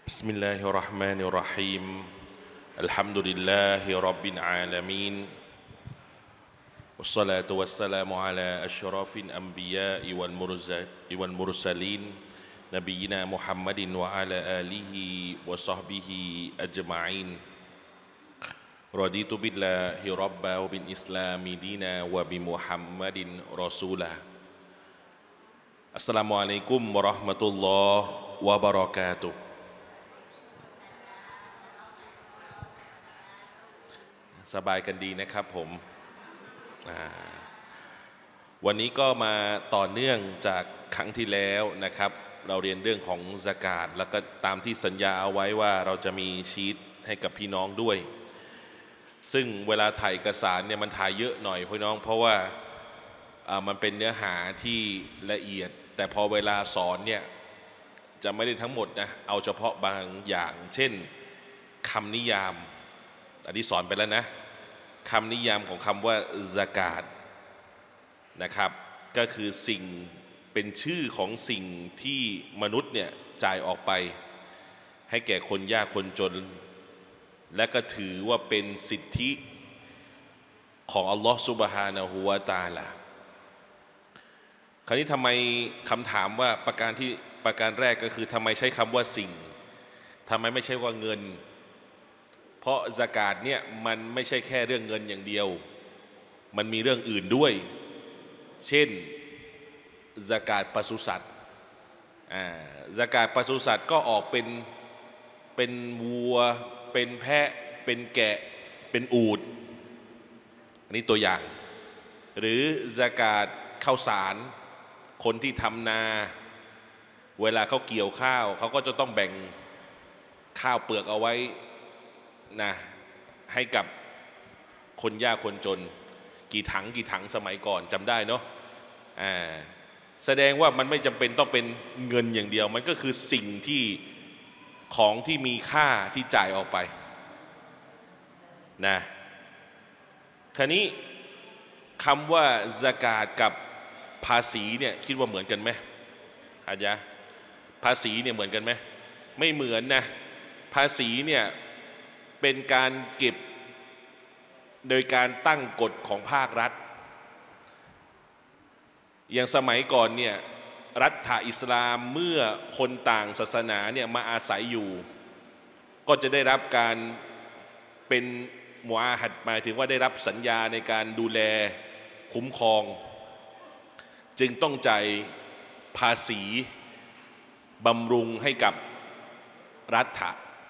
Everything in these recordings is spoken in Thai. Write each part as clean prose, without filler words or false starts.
بسم الله الرحمن الرحيم الحمد لله رب العالمين والصلاة والسلام على أشرف الأنبياء والمرسلين نبينا محمد وعلى آله وصحبه أجمعين رضيت بالله ربا وبالإسلام دينا وبمحمد رسولا السلام عليكم ورحمة الله وبركاتهสบายกันดีนะครับผมวันนี้ก็มาต่อเนื่องจากครั้งที่แล้วนะครับเราเรียนเรื่องของซะกาตแล้วก็ตามที่สัญญาเอาไว้ว่าเราจะมีชีทให้กับพี่น้องด้วยซึ่งเวลาถ่ายเอกสารเนี่ยมันถ่ายเยอะหน่อยพี่น้องเพราะว่ามันเป็นเนื้อหาที่ละเอียดแต่พอเวลาสอนเนี่ยจะไม่ได้ทั้งหมดนะเอาเฉพาะบางอย่างเช่นคำนิยามอันนี้สอนไปแล้วนะคำนิยามของคำว่าซะกาตนะครับก็คือสิ่งเป็นชื่อของสิ่งที่มนุษย์เนี่ยจ่ายออกไปให้แก่คนยากคนจนและก็ถือว่าเป็นสิทธิของอัลลอฮฺซุบฮานะฮูวะตะอาลาคราวนี้ทำไมคำถามว่าประการแรกก็คือทำไมใช้คำว่าสิ่งทำไมไม่ใช่ว่าเงินเพราะซะกาตเนี่ยมันไม่ใช่แค่เรื่องเงินอย่างเดียวมันมีเรื่องอื่นด้วยเช่นซะกาตปศุสัตว์ซะกาตปศุสัตว์ก็ออกเป็นวัวเป็นแพะเป็นแกะเป็นอูฐอันนี้ตัวอย่างหรือซะกาตข้าวสารคนที่ทำนาเวลาเขาเกี่ยวข้าวเขาก็จะต้องแบ่งข้าวเปลือกเอาไว้นะให้กับคนยากคนจนกี่ถังสมัยก่อนจำได้เนาะแสดงว่ามันไม่จำเป็นต้องเป็นเงินอย่างเดียวมันก็คือสิ่งที่ของที่มีค่าที่จ่ายออกไปนะคราวนี้คำว่าซะกาตกับภาษีเนี่ยคิดว่าเหมือนกันไหมอาจารย์ภาษีเนี่ยเหมือนกันไหมไม่เหมือนนะภาษีเนี่ยเป็นการเก็บโดยการตั้งกฎของภาครัฐอย่างสมัยก่อนเนี่ยรัฐอิสลามเมื่อคนต่างศาสนาเนี่ยมาอาศัยอยู่ก็จะได้รับการเป็นมุอาฮัดหมายถึงว่าได้รับสัญญาในการดูแลคุ้มครองจึงต้องจ่ายภาษีบำรุงให้กับรัฐ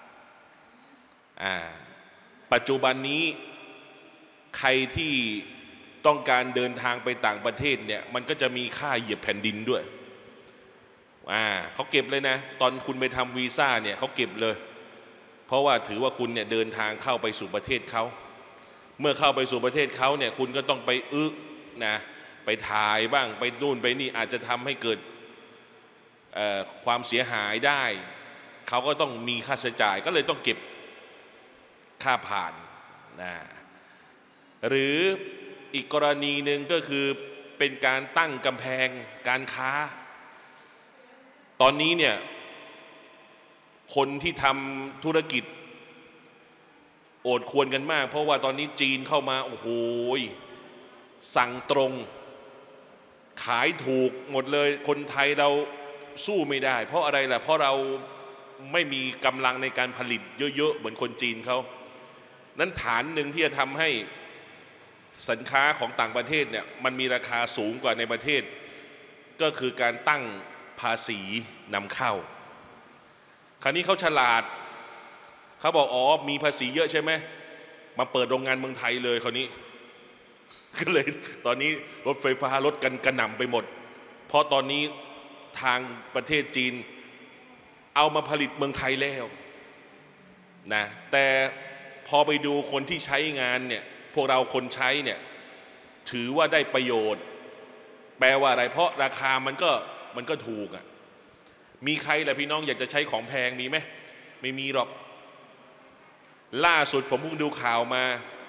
ปัจจุบันนี้ใครที่ต้องการเดินทางไปต่างประเทศเนี่ยมันก็จะมีค่าเหยียบแผ่นดินด้วยเขาเก็บเลยนะตอนคุณไปทำวีซ่าเนี่ยเขาเก็บเลยเพราะว่าถือว่าคุณเนี่ยเดินทางเข้าไปสู่ประเทศเขาเมื่อเข้าไปสู่ประเทศเขาเนี่ยคุณก็ต้องไปนะไปถ่ายบ้างไปนู่นไปนี่อาจจะทำให้เกิดความเสียหายได้เขาก็ต้องมีค่าใช้จ่ายก็เลยต้องเก็บค่าผ่านนะหรืออีกกรณีหนึ่งก็คือเป็นการตั้งกำแพงการค้าตอนนี้เนี่ยคนที่ทำธุรกิจโอดครวญกันมากเพราะว่าตอนนี้จีนเข้ามาโอ้โหสั่งตรงขายถูกหมดเลยคนไทยเราสู้ไม่ได้เพราะอะไรล่ะเพราะเราไม่มีกำลังในการผลิตเยอะๆเหมือนคนจีนเขานั้นฐานหนึ่งที่จะทำให้สินค้าของต่างประเทศเนี่ยมันมีราคาสูงกว่าในประเทศก็คือการตั้งภาษีนำเข้าคราวนี้เขาฉลาดเขาบอกอ๋อมีภาษีเยอะใช่ไหมมาเปิดโรงงานเมืองไทยเลยคราวนี้ก็เลยตอนนี้รถไฟฟ้ารถกันกระหน่ำไปหมดเพราะตอนนี้ทางประเทศจีนเอามาผลิตเมืองไทยแล้วนะแต่พอไปดูคนที่ใช้งานเนี่ยพวกเราคนใช้เนี่ยถือว่าได้ประโยชน์แปลว่าอะไรเพราะราคามันก็ถูกมีใครล่ะพี่น้องอยากจะใช้ของแพงมีไหมไม่มีหรอกล่าสุดผมเพิ่งดูข่าวมา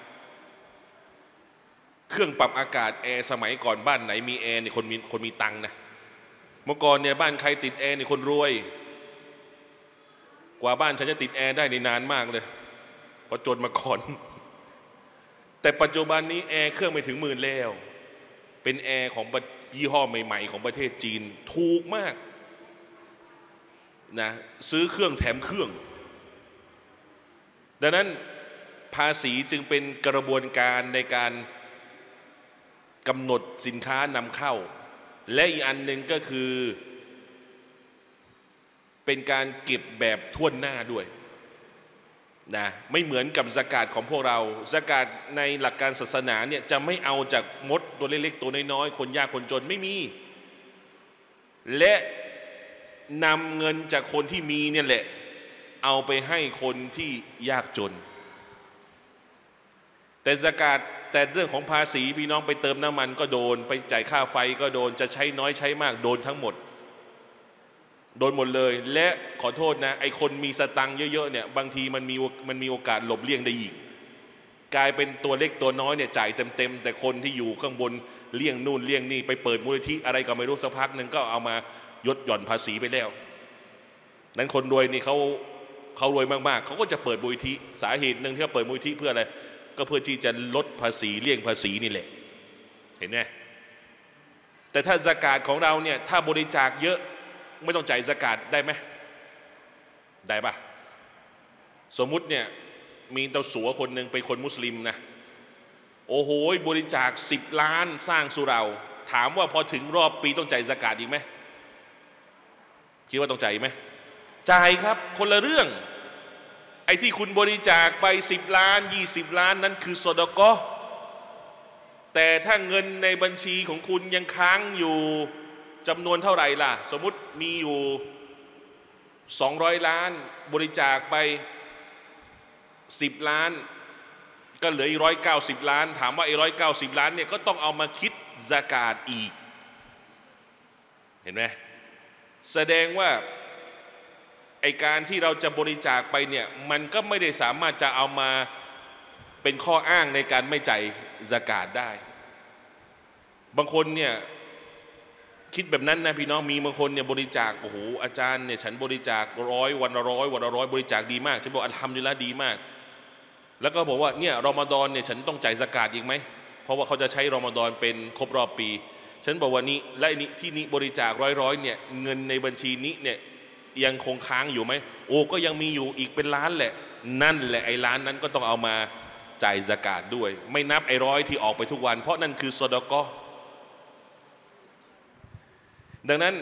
เครื่องปรับอากาศแอร์สมัยก่อนบ้านไหนมีแอร์เนี่ยคนมีตังค์นะเมื่อก่อนเนี่ยบ้านใครติดแอร์เนี่ยคนรวยกว่าบ้านฉันจะติดแอร์ได้ในนานมากเลยเพราะจนมาก่อนแต่ปัจจุบันนี้แอร์เครื่องไม่ถึงหมื่นแล้วเป็นแอร์ของยี่ห้อใหม่ๆของประเทศจีนถูกมากนะซื้อเครื่องแถมเครื่องดังนั้นภาษีจึงเป็นกระบวนการในการกำหนดสินค้านำเข้าและอีกอันหนึ่งก็คือเป็นการเก็บแบบทั่วหน้าด้วยนะไม่เหมือนกับซะกาตของพวกเราซะกาตในหลักการศาสนาเนี่ยจะไม่เอาจากมดตัวเล็กๆตัวน้อยๆคนยากคนจนไม่มีและนำเงินจากคนที่มีเนี่ยแหละเอาไปให้คนที่ยากจนแต่ซะกาตแต่เรื่องของภาษีพี่น้องไปเติมน้ำมันก็โดนไปจ่ายค่าไฟก็โดนจะใช้น้อยใช้มากโดนทั้งหมดโดนหมดเลยและขอโทษนะไอคนมีสตังค์เยอะๆเนี่ยบางทีมันมีโอกาสหลบเลี่ยงได้อีกกลายเป็นตัวเล็กตัวน้อยเนี่ยจ่ายเต็มแต่คนที่อยู่ข้างบนเลี่ยงนู่นเลี่ยงนี่ไปเปิดมูลนิธิอะไรก็ไม่รู้สักพักหนึ่งก็เอามาลดหย่อนภาษีไปแล้วนั้นคนรวยนี่เขารวยมากๆเขาก็จะเปิดมูลนิธิสาเหตุหนึ่งที่เขาเปิดมูลนิธิเพื่ออะไรก็เพื่อที่จะลดภาษีเลี่ยงภาษีนี่แหละเห็นไหมแต่ถ้าซะกาตของเราเนี่ยถ้าบริจาคเยอะไม่ต้องจ่ายซะกาตได้ไหมได้ปะสมมุติเนี่ยมีเต้าสัวคนหนึ่งเป็นคนมุสลิมนะโอ้โหบริจาค10 ล้านสร้างสุเหร่าถามว่าพอถึงรอบปีต้องจ่ายซะกาตอีกไหมคิดว่าต้องจ่ายไหมจ่ายครับคนละเรื่องไอ้ที่คุณบริจาคไป10 ล้าน20 ล้านนั้นคือซอดะกอฮ์แต่ถ้าเงินในบัญชีของคุณยังค้างอยู่จำนวนเท่าไหร่ล่ะสมมุติมีอยู่200 ล้านบริจาคไป10 ล้านก็เหลืออีก190 ล้านถามว่าไอ้190 ล้านเนี่ยก็ต้องเอามาคิดซะกาตอีกเห็นไหมแสดงว่าไอการที่เราจะบริจาคไปเนี่ยมันก็ไม่ได้สามารถจะเอามาเป็นข้ออ้างในการไม่จ่ายซะกาตได้บางคนเนี่ยคิดแบบนั้นนะพี่น้องมีบางคนเนี่ยบริจาคโอ้โหอาจารย์เนี่ยฉันบริจาค100วันละ100วันละ100บริจาคดีมากฉันบอกอัลฮัมดุลิลละห์ดีมากแล้วก็บอกว่าเนี่ยรอมฎอนเนี่ยฉันต้องจ่ายซะกาตอีกไหมเพราะว่าเขาจะใช้รอมฎอนเป็นครบรอบปีฉันบอกว่านี้และนี้ที่นี้บริจาคร้อยเนี่ยเงินในบัญชีนี้เนี่ยยังคงค้างอยู่ไหมโอ้ก็ยังมีอยู่อีกเป็นล้านแหละนั่นแหละไอ้ล้านนั้นก็ต้องเอามาจ่ายซะกาตด้วยไม่นับไอ้100ที่ออกไปทุกวันเพราะนั่นคือซอดะกอฮ์ดังนั้น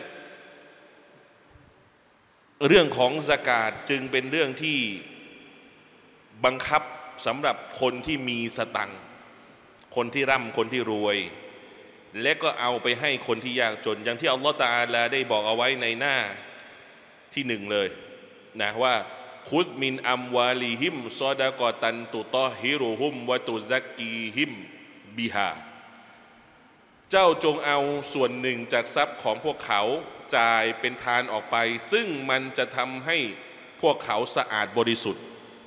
เรื่องของซะกาตจึงเป็นเรื่องที่บังคับสำหรับคนที่มีสตังค์คนที่ร่ำคนที่รวยและก็เอาไปให้คนที่ยากจนอย่างที่อัลลอฮฺตะอาลาได้บอกเอาไว้ในหน้าที่1เลยนะว่าคุดมินอัมวาลิฮิมซอดะกอตันตุตอฮิรุฮุมวะตุซักกีฮิมบิฮาเจ้าจงเอาส่วนหนึ่งจากทรัพย์ของพวกเขาจ่ายเป็นทานออกไปซึ่งมันจะทำให้พวกเขาสะอาดบริสุทธิ์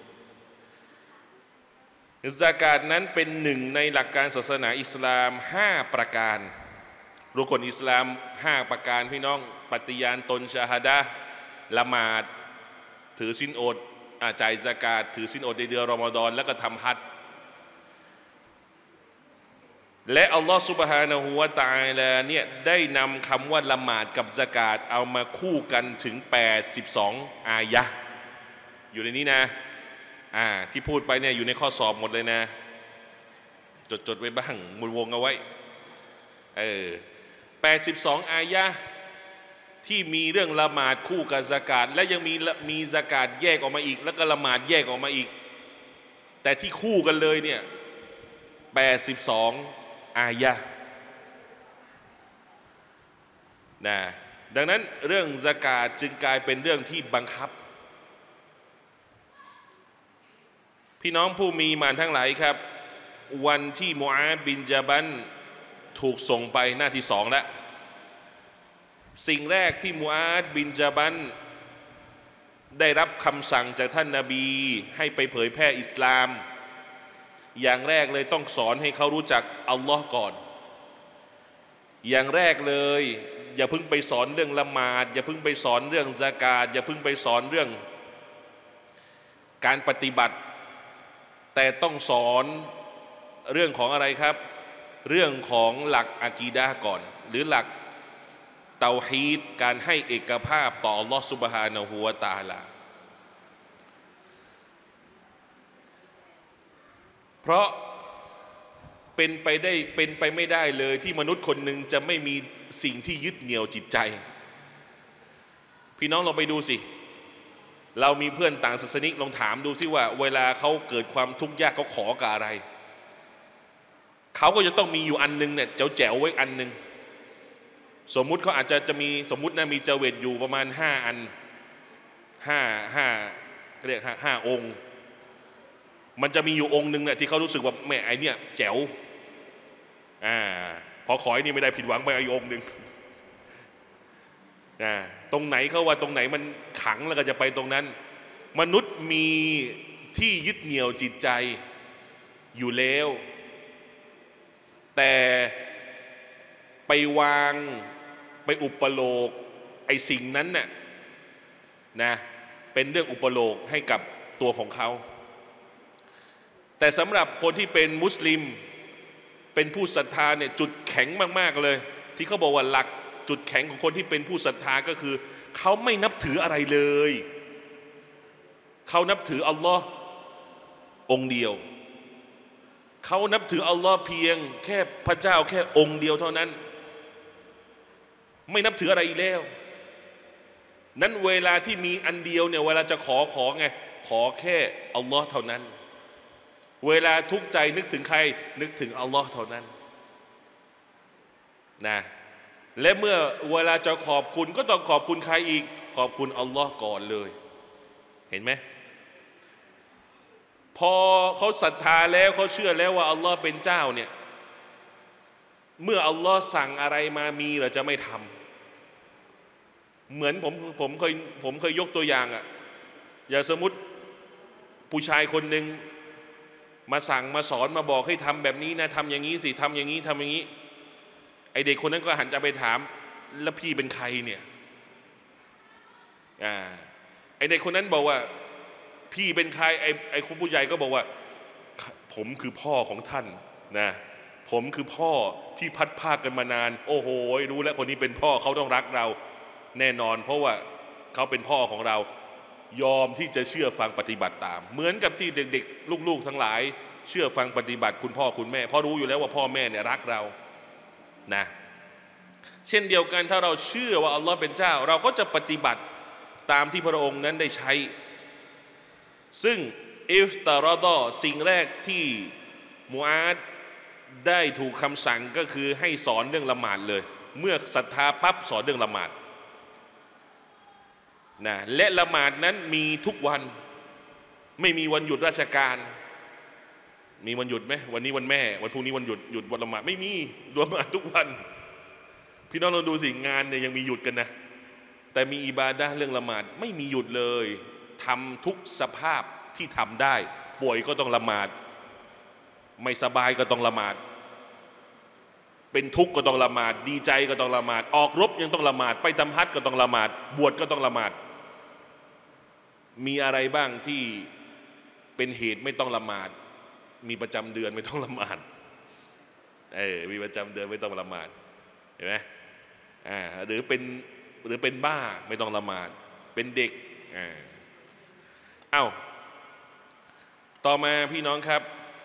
ซะกาตนั้นเป็นหนึ่งในหลักการศาสนาอิสลาม5 ประการรุกนอิสลาม5 ประการพี่น้องปฏิญาณตนชาฮาดะห์ละหมาดถือศีลอดจ่ายซะกาตถือศีลอดในเดือนรอมฎอนแล้วก็ทำฮัจญ์และอัลลอฮฺซุบฮานะฮูวะตะอาลาเนี่ยได้นำคำว่าละหมาดกับซะกาตเอามาคู่กันถึง82 อายะห์อยู่ในนี้นะที่พูดไปเนี่ยอยู่ในข้อสอบหมดเลยนะจดไว้บ้างมุนวงเอาไว้82 อายะห์ที่มีเรื่องละหมาดคู่กับซะกาตและยังมีซะกาตแยกออกมาอีกแล้วก็ละหมาดแยกออกมาอีกแต่ที่คู่กันเลยเนี่ย82 อายะห์นะดังนั้นเรื่องซะกาตจึงกลายเป็นเรื่องที่บังคับพี่น้องผู้มีมานทั้งหลายครับวันที่มูอาซบินญะบัลถูกส่งไปหน้าที่2แล้วสิ่งแรกที่มูอาซบินญะบัลได้รับคำสั่งจากท่านนบีให้ไปเผยแพร่อิสลามอย่างแรกเลยต้องสอนให้เขารู้จักอัลลอฮ์ก่อนอย่างแรกเลยอย่าเพิ่งไปสอนเรื่องละหมาดอย่าเพิ่งไปสอนเรื่องซะกาตอย่าเพิ่งไปสอนเรื่องการปฏิบัติแต่ต้องสอนเรื่องของอะไรครับเรื่องของหลักอะกีดะห์ก่อนหรือหลักเตาฮีดการให้เอกภาพต่ออัลลอฮฺซุบฮานะฮูวะตะอาลาเพราะเป็นไปไม่ได้เลยที่มนุษย์คนหนึ่งจะไม่มีสิ่งที่ยึดเหนี่ยวจิตใจพี่น้องลองไปดูสิเรามีเพื่อนต่างศาสนิกลองถามดูสิว่าเวลาเขาเกิดความทุกข์ยากเขาขอกับอะไรเขาก็จะต้องมีอยู่อันนึงเนี่ยแจ๋วไว้อันนึงสมมุติเขาอาจจะมีสมมุตินะมีเจเวตอยู่ประมาณ5อัน5เรียก5องค์มันจะมีอยู่องค์นึงเนี่ยที่เขารู้สึกว่าแม่ไอเนี่ยแจ๋วพอขอไอ้นี่ไม่ได้ผิดหวังไปอีกองค์นึงตรงไหนเขาว่าตรงไหนมันขังแล้วก็จะไปตรงนั้นมนุษย์มีที่ยึดเหนี่ยวจิตใจอยู่แล้วแต่ไปวางไปอุปโลกไอ้สิ่งนั้นน่ะนะเป็นเรื่องอุปโลกให้กับตัวของเขาแต่สำหรับคนที่เป็นมุสลิมเป็นผู้ศรัทธาเนี่ยจุดแข็งมากๆเลยที่เขาบอกว่าหลักจุดแข็งของคนที่เป็นผู้ศรัทธาก็คือเขาไม่นับถืออะไรเลยเขานับถืออัลลอฮ์องเดียวเขานับถืออัลลอฮ์เพียงแค่พระเจ้าแค่องค์เดียวเท่านั้นไม่นับถืออะไรอีกแล้วนั้นเวลาที่มีอันเดียวเนี่ยเวลาจะขอไงขอแค่อัลลอฮ์เท่านั้นเวลาทุกข์ใจนึกถึงใครนึกถึงอัลลอฮ์เท่านั้นนะและเมื่อเวลาจะขอบคุณก็ต้องขอบคุณใครอีกขอบคุณอัลลอฮ์ก่อนเลยเห็นไหมพอเขาศรัทธาแล้วเขาเชื่อแล้วว่าอัลลอฮ์เป็นเจ้าเนี่ยเมื่ออัลลอฮ์สั่งอะไรมามีเราจะไม่ทำเหมือนผมเคยยกตัวอย่างอย่างสมมติผู้ชายคนหนึ่งมาสั่งมาสอนมาบอกให้ทำแบบนี้นะทำอย่างนี้สิทำอย่างนี้ทำอย่างนี้ไอเด็กคนนั้นก็หันจะไปถามแล้วพี่เป็นใครเนี่ยไอเด็กคนนั้นบอกว่าพี่เป็นใครไอคนผู้ใหญ่ก็บอกว่าผมคือพ่อของท่านนะผมคือพ่อที่พัดภาคกันมานานโอ้โหรู้แล้วคนนี้เป็นพ่อเขาต้องรักเราแน่นอนเพราะว่าเขาเป็นพ่อของเรายอมที่จะเชื่อฟังปฏิบัติตามเหมือนกับที่เด็กๆลูกๆทั้งหลายเชื่อฟังปฏิบัติคุณพ่อคุณแม่เพราะรู้อยู่แล้วว่าพ่อแม่เนี่ยรักเรานะเช่นเดียวกันถ้าเราเชื่อว่าอัลลอฮ์เป็นเจ้าเราก็จะปฏิบัติตามที่พระองค์นั้นได้ใช้ซึ่งอิฟตารอดอสิ่งแรกที่มูอาดได้ถูกคำสั่งก็คือให้สอนเรื่องละหมาดเลยเมื่อศรัทธาปั๊บสอนเรื่องละหมาดนะและละหมาดนั้นมีทุกวันไม่มีวันหยุดราชการมีวันหยุดไหมวันนี้วันแม่วันพรุ่งนี้วันหยุดวันละหมาดไม่มีละหมาดทุกวันพี่น้องลองดูสิงานเนี่ยยังมีหยุดกันนะแต่มีอิบาดะห์เรื่องละหมาดไม่มีหยุดเลยทำทุกสภาพที่ทำได้ป่วยก็ต้องละหมาดไม่สบายก็ต้องละหมาดเป็นทุกข์ก็ต้องละหมาดดีใจก็ต้องละหมาดออกรบยังต้องละหมาดไปทำฮัจญ์ก็ต้องละหมาดบวชก็ต้องละหมาดมีอะไรบ้างที่เป็นเหตุไม่ต้องละหมาดมีประจำเดือนไม่ต้องละหมาดมีประจำเดือนไม่ต้องละหมาดเห็นไหมหรือเป็นบ้าไม่ต้องละหมาดเป็นเด็กต่อมาพี่น้องครับ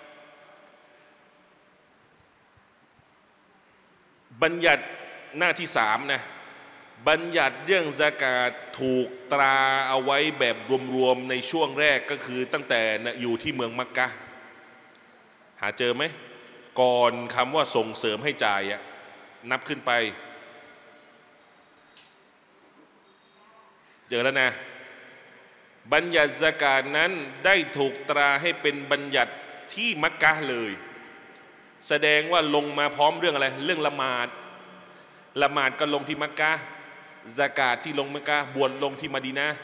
บัญญัติหน้าที่3นะบัญญัติเรื่องซะกาตถูกตราเอาไว้แบบรวมๆในช่วงแรกก็คือตั้งแต่อยู่ที่เมืองมักกะห์หาเจอไหมก่อนคำว่าส่งเสริมให้จ่ายนับขึ้นไปเจอแล้วนะบัญญัติซะกาตนั้นได้ถูกตราให้เป็นบัญญัติที่มักกะห์เลยแสดงว่าลงมาพร้อมเรื่องอะไรเรื่องละหมาดก็ลงที่มักกะห์ซะกาตที่ลงมักกะห์บวชลงที่มะดีนะห์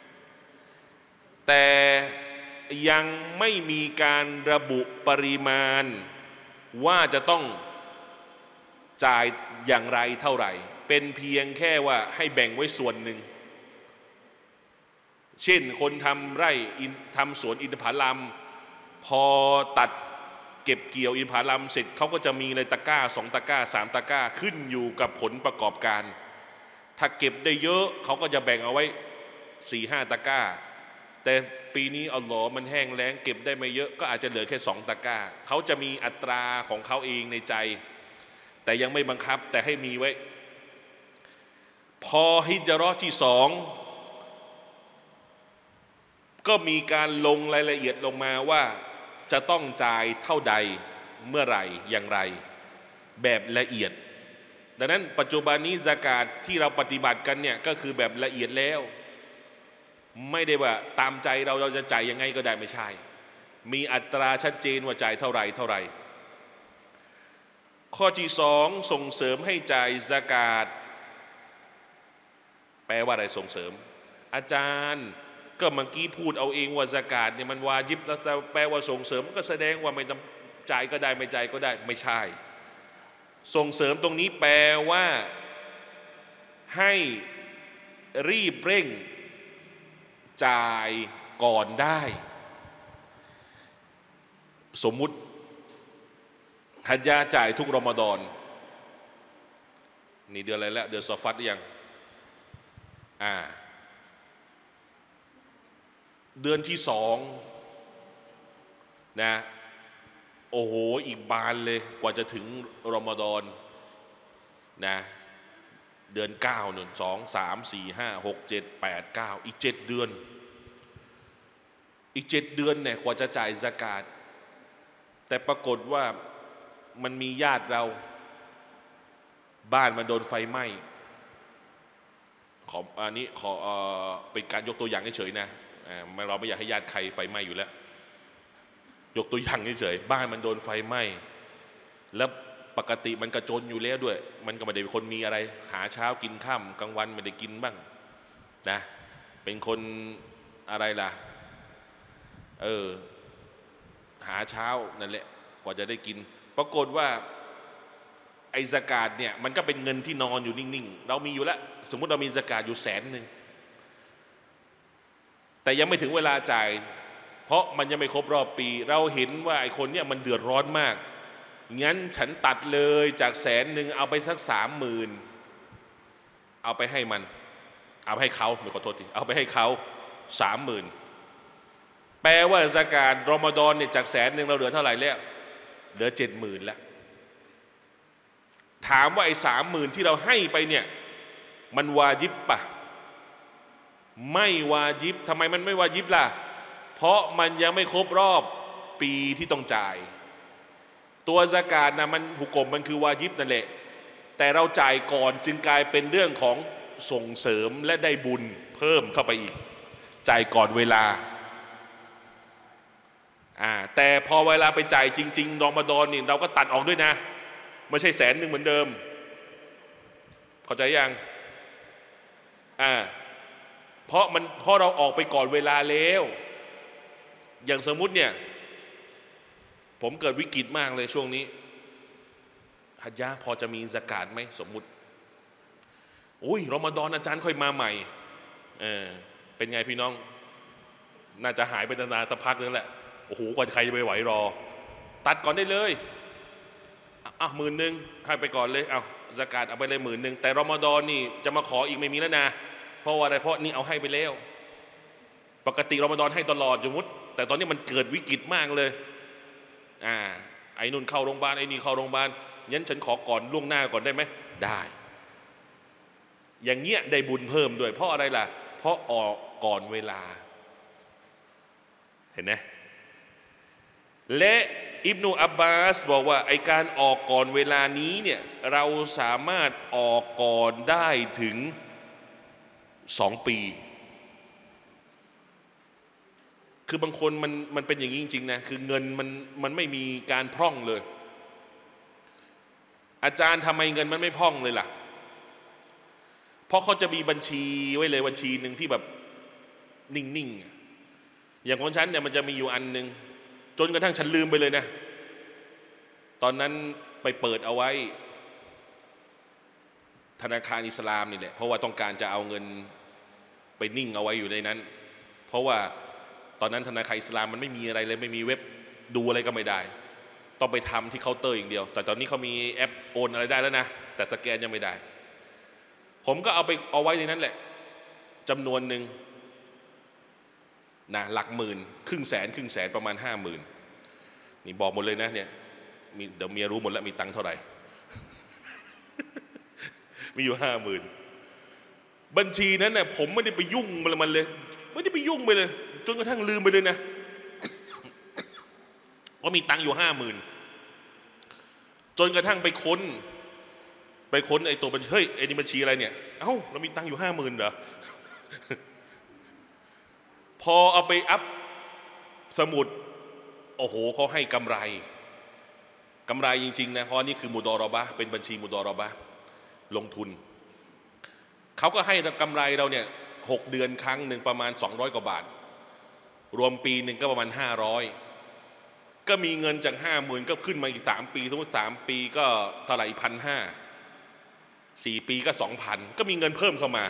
แต่ยังไม่มีการระบุปริมาณว่าจะต้องจ่ายอย่างไรเท่าไหร่เป็นเพียงแค่ว่าให้แบ่งไว้ส่วนหนึ่งเช่นคนทำไร่ทำสวนอินทผลัมพอตัดเก็บเกี่ยวอินทผลัมเสร็จเขาก็จะมีในตะกร้า2 ตะกร้า3 ตะกร้าขึ้นอยู่กับผลประกอบการถ้าเก็บได้เยอะเขาก็จะแบ่งเอาไว้4-5 ตะกร้าแต่ปีนี้อัลลอฮ์มันแห้งแล้งเก็บได้ไม่เยอะก็อาจจะเหลือแค่2 ตะกร้าเขาจะมีอัตราของเขาเองในใจแต่ยังไม่บังคับแต่ให้มีไว้พอฮิจเราะห์ที่2ก็มีการลงรายละเอียดลงมาว่าจะต้องจ่ายเท่าใดเมื่อไหร่อย่างไรแบบละเอียดดังนั้นปัจจุบันนี้ซะกาตที่เราปฏิบัติกันเนี่ยก็คือแบบละเอียดแล้วไม่ได้ว่าตามใจเราจะจ่ายยังไงก็ได้ไม่ใช่มีอัตราชัดเจนว่าจ่ายเท่าไหร่ข้อที่2ส่งเสริมให้จ่ายซะกาตแปลว่าอะไรส่งเสริมอาจารย์ก็เมื่อกี้พูดเอาเองว่าซะกาตเนี่ยมันวาญิบแล้วแต่แปลว่าส่งเสริมก็แสดงว่าไม่ต้องจ่ายก็ได้ไม่จ่ายก็ได้ไม่ใช่ส่งเสริมตรงนี้แปลว่าให้รีบเร่งจ่ายก่อนได้สมมุติฮัจญะห์จ่ายทุกรอมฎอนนี่เดือนอะไรแล้วเดือนซอฟัรหรือยังเดือนที่2นะโอ้โหอีกบานเลยกว่าจะถึงรอมฎอนนะเดือน9นู่น2 3 4 5 6 7 8 9อีก7 เดือนอีก7 เดือนเนี่ยกว่าจะจ่ายซะกาตแต่ปรากฏว่ามันมีญาติเราบ้านมันโดนไฟไหม้อันนี้ขอเป็นการยกตัวอย่างเฉยๆนะเราไม่อยากให้ญาติใครไฟไหม้อยู่แล้วยกตัวอย่างเฉยๆบ้านมันโดนไฟไหม้แล้วปกติมันกระจนอยู่แล้วด้วยมันก็ไม่ได้เป็นคนมีอะไรหาเช้ากินค่ำกลางวันไม่ได้กินบ้างนะเป็นคนอะไรล่ะหาเช้านั่นแหละกว่าจะได้กินปรากฏว่าไอ้ซะกาตเนี่ยมันก็เป็นเงินที่นอนอยู่นิ่งๆเรามีอยู่แล้วสมมุติเรามีซะกาตอยู่100,000แต่ยังไม่ถึงเวลาจ่ายเพราะมันยังไม่ครบรอบปีเราเห็นว่าไอ้คนเนี่ยมันเดือดร้อนมากงั้นฉันตัดเลยจาก100,000เอาไปสัก30,000เอาไปให้มันเอาไปให้เขาไม่ขอโทษทีเอาไปให้เขา30,000แปลว่าซะกาตรอมฎอนเนี่ยจาก100,000เราเหลือเท่าไหร่แล้วเหลือ70,000แล้วถามว่าไอ้30,000ที่เราให้ไปเนี่ยมันวาญิบปะไม่วาญิบทำไมมันไม่วาญิบล่ะเพราะมันยังไม่ครบรอบปีที่ต้องจ่ายตัวซะกาตนะมันหุกมมันคือวาญิบนั่นแหละแต่เราจ่ายก่อนจึงกลายเป็นเรื่องของส่งเสริมและได้บุญเพิ่มเข้าไปอีกจ่ายก่อนเวลาแต่พอเวลาไปจ่ายจริงๆรอมฎอนนี่เราก็ตัดออกด้วยนะไม่ใช่100,000เหมือนเดิมเข้าใจยังเพราะเราออกไปก่อนเวลาแล้วอย่างสมมุติเนี่ยผมเกิดวิกฤตมากเลยช่วงนี้ฮัจญะห์พอจะมีซะกาตไหมสมมุติรอมฎอนอาจารย์ค่อยมาใหม่เป็นไงพี่น้องน่าจะหายไปนานๆสักพักนึงแหละโอ้โหกว่าใครจะไปไหวรอตัดก่อนได้เลย10,000ให้ไปก่อนเลยซะกาตเอาไปเลย10,000แต่รอมฎอนนี่จะมาขออีกไม่มีแล้วนะเพราะว่าอะไรเพราะนี่เอาให้ไปแล้วปกติรอมฎอนให้ตลอดสมมติแต่ตอนนี้มันเกิดวิกฤตมากเลยไอ้นุ่นเข้าโรงพยาบาลไอ้นี่เข้าโรงพยาบาลงั้นฉันขอก่อนล่วงหน้าก่อนได้ไหมได้อย่างเงี้ยได้บุญเพิ่มด้วยเพราะอะไรล่ะเพราะออกก่อนเวลาเห็นไหมและอิบนุอับบาสบอกว่าไอการออกก่อนเวลานี้เนี่ยเราสามารถออกก่อนได้ถึง2 ปีคือบางคนมันเป็นอย่างนี้จริงๆนะคือเงินมันไม่มีการพร่องเลยอาจารย์ทำไมเงินมันไม่พร่องเลยล่ะเพราะเขาจะมีบัญชีไว้เลยบัญชีหนึ่งที่แบบนิ่งๆอย่างของฉันเนี่ยมันจะมีอยู่อันหนึ่งจนกระทั่งฉันลืมไปเลยนะตอนนั้นไปเปิดเอาไว้ธนาคารอิสลามนี่แหละเพราะว่าต้องการจะเอาเงินไปนิ่งเอาไว้อยู่ในนั้นเพราะว่าตอนนั้นธนาคารอิสลามมันไม่มีอะไรเลยไม่มีเว็บดูอะไรก็ไม่ได้ต้องไปทำที่เคาน์เตอร์อย่างเดียวแต่ตอนนี้เขามีแอปโอนอะไรได้แล้วนะแต่สแกนยังไม่ได้ผมก็เอาไว้ในนั้นแหละจำนวนหนึ่งนะหลักหมื่นครึ่งแสนประมาณ50,000นี่บอกหมดเลยนะเนี่ยเดี๋ยวเมียรู้หมดแล้วมีตังค์เท่าไหร่ มีอยู่50,000บัญชีนั้นเนี่ยผมไม่ได้ไปยุ่งมันเลยไม่ได้ไปยุ่งไปเลยจนกระทั่งลืมไปเลยนะ ว่ามีตังค์อยู่50,000จนกระทั่งไปค้นไอ้ตัวบัญชีเฮ้ยไอ้นี่บัญชีอะไรเนี่ยเอ้าเรามีตังค์อยู่50,000เหรอ พอเอาไปอัพสมุดโอ้โหเขาให้กำไรจริงๆนะเพราะนี่คือมุดอรอบะเป็นบัญชีมุดอรอบะลงทุนเขาก็ให้กำไรเราเนี่ย6 เดือนครั้งหนึ่งประมาณ200 กว่าบาทรวมปีหนึ่งก็ประมาณ500ก็มีเงินจาก50,000ก็ขึ้นมาอีก3 ปีสมมติ3 ปีก็เท่าไหร่1,500 4 ปีก็ 2,000ก็มีเงินเพิ่มเข้ามา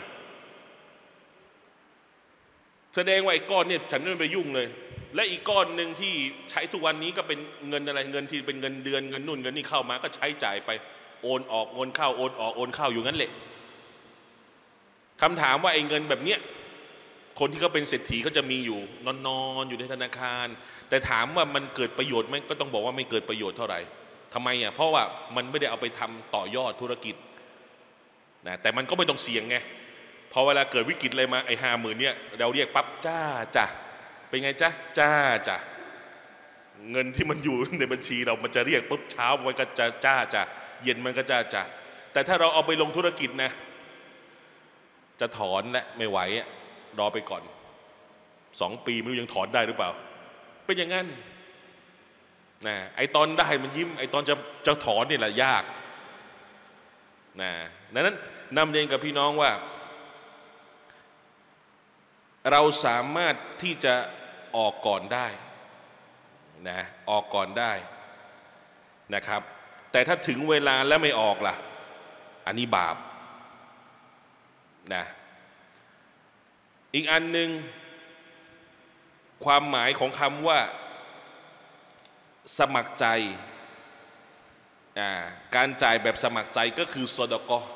แสดงว่าไอ้ก้อนเนี่ยฉันไม่ไปยุ่งเลยและอีกก้อนหนึ่งที่ใช้ทุกวันนี้ก็เป็นเงินอะไรเงินที่เป็นเงินเดือนเงินนู่นเงินนี่เข้ามาก็ใช้จ่ายไปโอนออกโอนเข้าโอนออกโอนเข้าอยู่งั้นแหละคำถามว่าไอ้เงินแบบเนี้ยคนที่เขาเป็นเศรษฐีเขาจะมีอยู่นอนอยู่ในธนาคารแต่ถามว่ามันเกิดประโยชน์ไหมก็ต้องบอกว่าไม่เกิดประโยชน์เท่าไหร่ทำไมอ่ะเพราะว่ามันไม่ได้เอาไปทำต่อยอดธุรกิจนะแต่มันก็ไม่ต้องเสี่ยงไงพอเวลาเกิดวิกฤตอะไรมาไอ้50,000เนี่ยเราเรียกปั๊บจ้าเป็นไงจ้าเงินที่มันอยู่ในบัญชีเรามันจะเรียกปุ๊บเช้ามันก็จะจ้าเย็นมันก็จ้าแต่ถ้าเราเอาไปลงธุรกิจนะจะถอนและไม่ไหวรอไปก่อน2 ปีไม่รู้ยังถอนได้หรือเปล่าเป็นอย่างนั้นนะไอตอนได้มันยิ้มไอตอนจะถอนนี่แหละยากนะดังนั้นนำเรียนกับพี่น้องว่าเราสามารถที่จะออกก่อนได้นะออกก่อนได้นะครับแต่ถ้าถึงเวลาแล้วไม่ออกล่ะอันนี้บาปนะอีกอันหนึ่งความหมายของคำว่าสมัครใจการจ่ายแบบสมัครใจก็คือซอดะกอ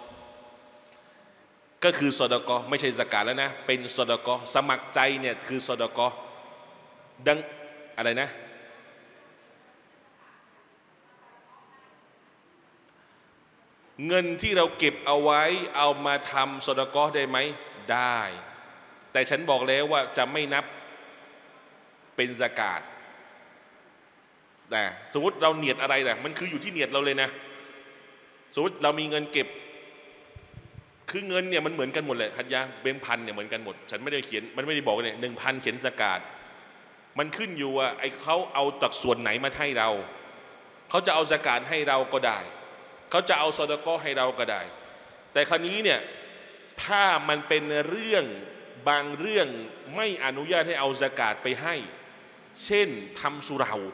ไม่ใช่ซะกาตแล้วนะเป็นซอดะกอสมัครใจเนี่ยคือซอดะกอดังอะไรนะเงินที่เราเก็บเอาไว้เอามาทำซอดะกอได้ไหมได้แต่ฉันบอกแล้วว่าจะไม่นับเป็นซะกาตแต่สมมติเราเนียดอะไรนะมันคืออยู่ที่เนียดเราเลยนะสมมติเรามีเงินเก็บคือเงินเนี่ยมันเหมือนกันหมดเลยฮัจญะแบงค์พันเนี่ยเหมือนกันหมดฉันไม่ได้เขียนมันไม่ได้บอกเนี่ย1,000เขียนซะกาตมันขึ้นอยู่ว่าไอ้เขาเอาจากส่วนไหนมาให้เราเขาจะเอาซะกาตให้เราก็ได้เขาจะเอาซอดะกอให้เราก็ได้แต่คราวนี้เนี่ยถ้ามันเป็นเรื่องบางเรื่องไม่อนุญาตให้เอาซะกาตไปให้เช่นทำสุเรา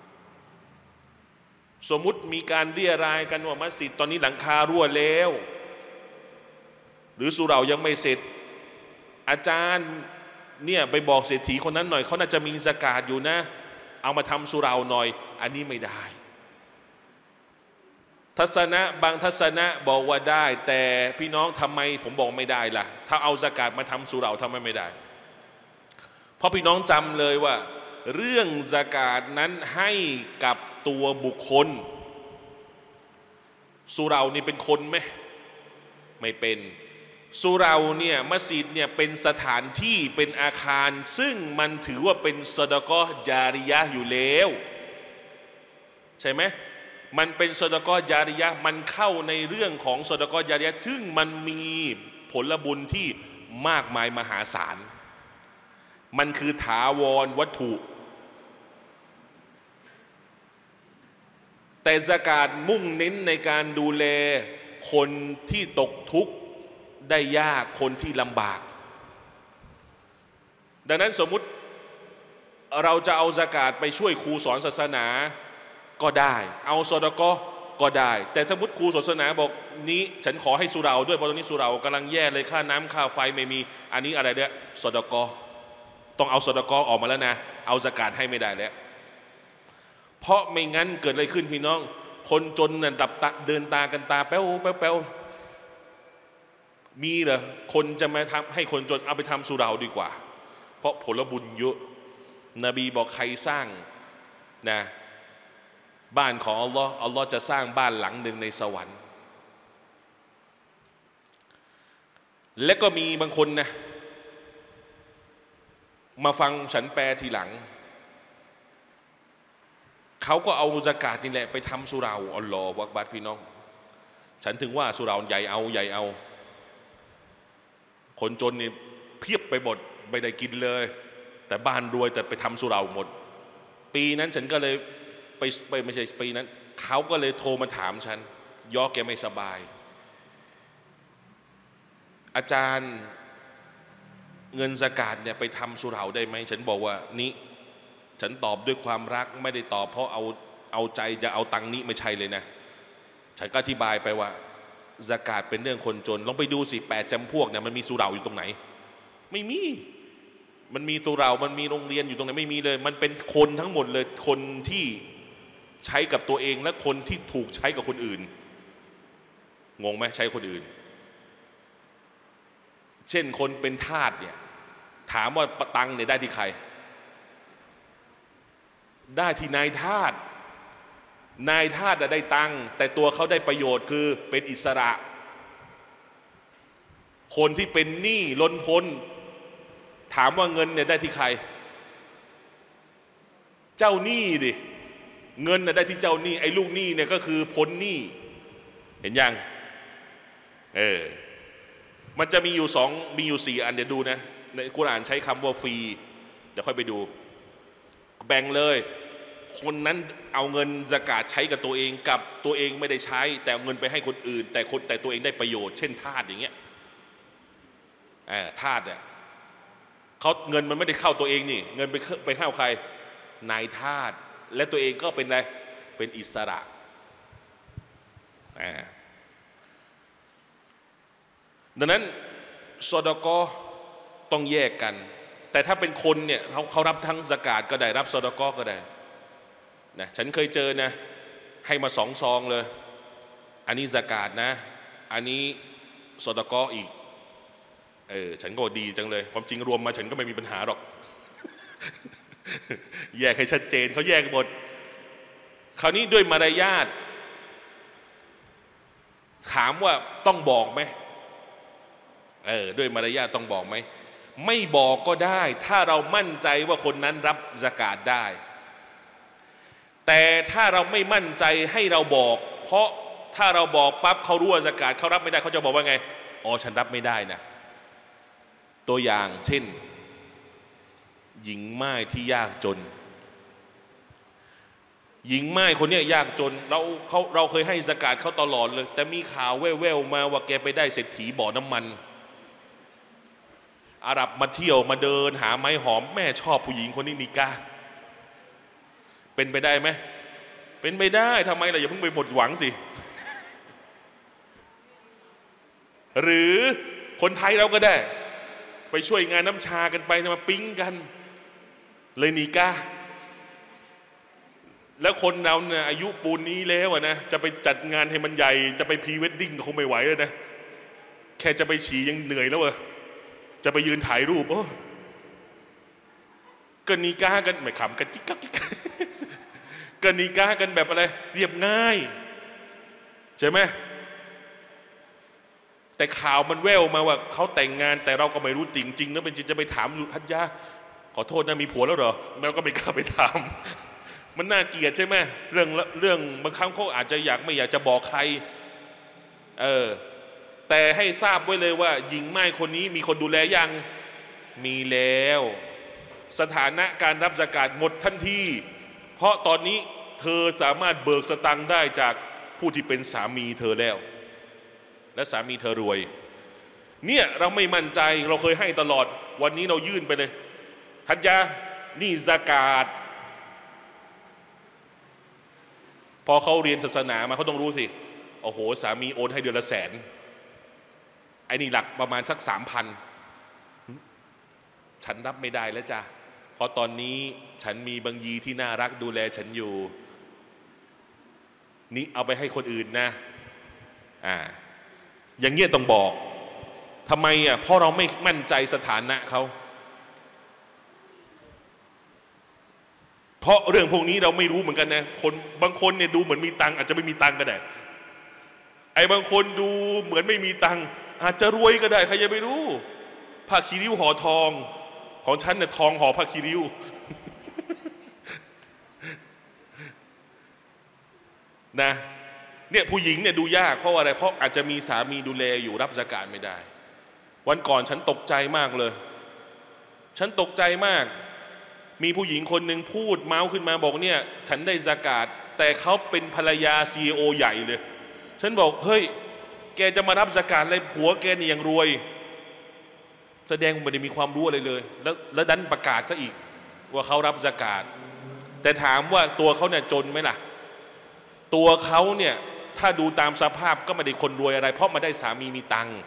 สมมุติมีการเรียรายกันว่ามัสยิดตอนนี้หลังคารั่วแล้วหรือสุเรายังไม่เสร็จอาจารย์เนี่ยไปบอกเศรษฐีคนนั้นหน่อยเขาน่าจะมีซะกาตอยู่นะเอามาทำสุเราหน่อยอันนี้ไม่ได้ทัศนะบางทัศนะบอกว่าได้แต่พี่น้องทำไมผมบอกไม่ได้ล่ะถ้าเอาซะกาตมาทำสุเราทำไมไม่ได้เพราะพี่น้องจำเลยว่าเรื่องซะกาตนั้นให้กับตัวบุคคลสุเรานี่เป็นคนไหมไม่เป็นสุเราเนี่ยมัสยิดเนี่ยเป็นสถานที่เป็นอาคารซึ่งมันถือว่าเป็นซอดะกอจาริยะห์อยู่แล้วใช่ไหมมันเป็นซอดะกอจาริยะห์มันเข้าในเรื่องของซอดะกอจาริยะห์ซึ่งมันมีผลบุญที่มากมายมหาศาลมันคือถาวรวัตถุแต่ซะกาตมุ่งเน้นในการดูแลคนที่ตกทุกข์ได้ยากคนที่ลำบากดังนั้นสมมุติเราจะเอาซะกาตไปช่วยครูสอนศาสนาก็ได้เอาซอดะกอก็ได้แต่สมมติครูศาสนาบอกนี้ฉันขอให้สุเราด้วยเพราะตอนนี้สุเรากำลังแย่เลยค่าน้ำค่าไฟไม่มีอันนี้อะไรเนี่ยซอดะกอต้องเอาซอดากอออกมาแล้วนะเอาซะกาตให้ไม่ได้แล้วเพราะไม่งั้นเกิดอะไรขึ้นพี่น้องคนจนน่ะดับตาเดินตากันตาแป้วแป้วแป้วมีเหรอคนจะมาทำให้คนจนเอาไปทำสุราดีกว่าเพราะผลบุญเยอะนบีบอกใครสร้างนะบ้านของอัลลอฮ์จะสร้างบ้านหลังหนึ่งในสวรรค์และก็มีบางคนนะมาฟังฉันแปลทีหลังเขาก็เอาซะกาตนี่แหละไปทำสุราอัลลอฮฺวักบัดพี่น้องฉันถึงว่าสุราใหญ่เอาคนจนนี่เพียบไปหมดไม่ได้กินเลยแต่บ้านรวยแต่ไปทำสุราหมดปีนั้นฉันก็เลยไปไม่ใช่ปีนั้นเขาก็เลยโทรมาถามฉันย่อแกไม่สบายอาจารย์เงินซะกาตเนี่ยไปทำสุราได้ไหมฉันบอกว่านี่ฉันตอบด้วยความรักไม่ได้ตอบเพราะเอาใจจะเอาตังค์นี้ไม่ใช่เลยนะฉันก็อธิบายไปว่าซะกาตเป็นเรื่องคนจนลองไปดูสิ8 จำพวกเนี่ยมันมีสุราอยู่ตรงไหนไม่มีมันมีสุรามันมีโรงเรียนอยู่ตรงไหนไม่มีเลยมันเป็นคนทั้งหมดเลยคนที่ใช้กับตัวเองและคนที่ถูกใช้กับคนอื่นงงไหมใช้คนอื่นเช่นคนเป็นทาสเนี่ยถามว่าตังค์เนี่ยได้ที่ใครได้ที่นายทาสได้ตังค์แต่ตัวเขาได้ประโยชน์คือเป็นอิสระคนที่เป็นหนี้ล้นพ้นถามว่าเงินเนี่ยได้ที่ใครเจ้าหนี้ดิเงินน่ะได้ที่เจ้าหนี้ไอ้ลูกหนี้เนี่ยก็คือพ้นหนี้เห็นยังมันจะมีอยู่4อันเดี๋ยวดูนะในกุรอานใช้คำว่าฟรีเดี๋ยวค่อยไปดูแบ่งเลยคนนั้นเอาเงินซะกาตใช้กับตัวเองกับตัวเองไม่ได้ใช้แต่เอาเงินไปให้คนอื่นแต่ตัวเองได้ประโยชน์เช่นทาสอย่างเงี้ยทาสเนี่ยเขาเงินมันไม่ได้เข้าตัวเองนี่เงินไปเข้าใครนายทาสและตัวเองก็เป็นอะไรเป็นอิสระดังนั้นซอดากอต้องแยกกันแต่ถ้าเป็นคนเนี่ยเขารับทั้งซะกาตก็ได้รับซอดากอก็ได้นะฉันเคยเจอนะให้มา2 ซองเลยอันนี้ซะกาตนะอันนี้ซอดากออีกฉันก็ดีจังเลยความจริงรวมมาฉันก็ไม่มีปัญหาหรอก แยกให้ชัดเจนเขาแยกหมดคราวนี้ด้วยมารยาทถามว่าต้องบอกไหมด้วยมารยาทต้องบอกไหมไม่บอกก็ได้ถ้าเรามั่นใจว่าคนนั้นรับซะกาตได้แต่ถ้าเราไม่มั่นใจให้เราบอกเพราะถ้าเราบอกปั๊บเขารู้ว่าซะกาตเขารับไม่ได้เขาจะบอกว่าไงอ๋อฉันรับไม่ได้นะตัวอย่างเช่นหญิงม่ายที่ยากจนหญิงม่ายคนนี้ยากจนเราเคยให้ซะกาตเขาตลอดเลยแต่มีข่าวแว่วๆมาว่าแกไปได้เศรษฐีบ่อน้ำมันอาหรับมาเที่ยวมาเดินหาไม้หอมแม่ชอบผู้หญิงคนนี้นิกาเป็นไปได้ไหมเป็นไปได้ทำไมล่ะอย่าเพิ่งไปหมดหวังสิ หรือคนไทยเราก็ได้ไปช่วยงานน้ำชากันไปมาปิ๊งกันเลยนิกาแล้วคนเราเนี่ยอายุปูนนี้แล้วนะจะไปจัดงานให้มันใหญ่จะไปพรีเวดดิ้งคงไม่ไหวเลยนะแค่จะไปฉี่ยังเหนื่อยแล้วจะไปยืนถ่ายรูปก็นิกากันไม่ขำกันจิ๊กกักก็นิกากันแบบอะไรเรียบง่ายใช่ไหมแต่ข่าวมันแว่วมาว่าเขาแต่งงานแต่เราก็ไม่รู้จริงๆนะเป็นจริงจะไปถามทัญญาขอโทษนะมีผัวแล้วเหรอเราก็ไม่กล้าไปถามมันน่าเกลียดใช่ไหมเรื่องบางครั้งเขาอาจจะไม่อยากจะบอกใครแต่ให้ทราบไว้เลยว่าหญิงม่ายคนนี้มีคนดูแลยังมีแล้วสถานะการรับซะกาตหมดทันทีเพราะตอนนี้เธอสามารถเบิกสตังค์ได้จากผู้ที่เป็นสามีเธอแล้วและสามีเธอรวยเนี่ยเราไม่มั่นใจเราเคยให้ตลอดวันนี้เรายื่นไปเลยฮัจญะนี่ซะกาตพอเขาเรียนศาสนามาเขาต้องรู้สิโอ้โหสามีโอนให้เดือนละ100,000ไอ้นี่หลักประมาณสัก 3,000 ใช่ฉันรับไม่ได้แล้วจ้ะเพราะตอนนี้ฉันมีบางยีที่น่ารักดูแลฉันอยู่นี่เอาไปให้คนอื่นนะอย่างเงี้ยต้องบอกทำไมเพราะเราไม่มั่นใจสถานะเขาเพราะเรื่องพวกนี้เราไม่รู้เหมือนกันนะคนบางคนเนี่ยดูเหมือนมีตังอาจจะไม่มีตังก็ได้ไอ้บางคนดูเหมือนไม่มีตังอาจจะรวยก็ได้ใครจะไม่รู้ผ้าคีริ้วห่อทองของฉันเนี่ยทองห่อผ้าคีริ้วนะเนี่ยผู้หญิงเนี่ยดูยากเพราะอะไรเพราะอาจจะมีสามีดูแลอยู่รับซะกาตไม่ได้วันก่อนฉันตกใจมากเลยฉันตกใจมากมีผู้หญิงคนหนึ่งพูดเมาส์ขึ้นมาบอกเนี่ยฉันได้ซะกาตแต่เขาเป็นภรรยา CEO ใหญ่เลยฉันบอกเฮ้ยแกจะมารับซะกาตอะไรผัวแกนี่ยังรวยแสดงไม่ได้มีความรู้อะไรเลยแล้วดันประกาศซะอีกว่าเขารับซะกาตแต่ถามว่าตัวเขาเนี่ยจนไหมล่ะตัวเขาเนี่ยถ้าดูตามสภาพก็ไม่ได้คนรวยอะไรเพราะมาได้สามีมีตังค์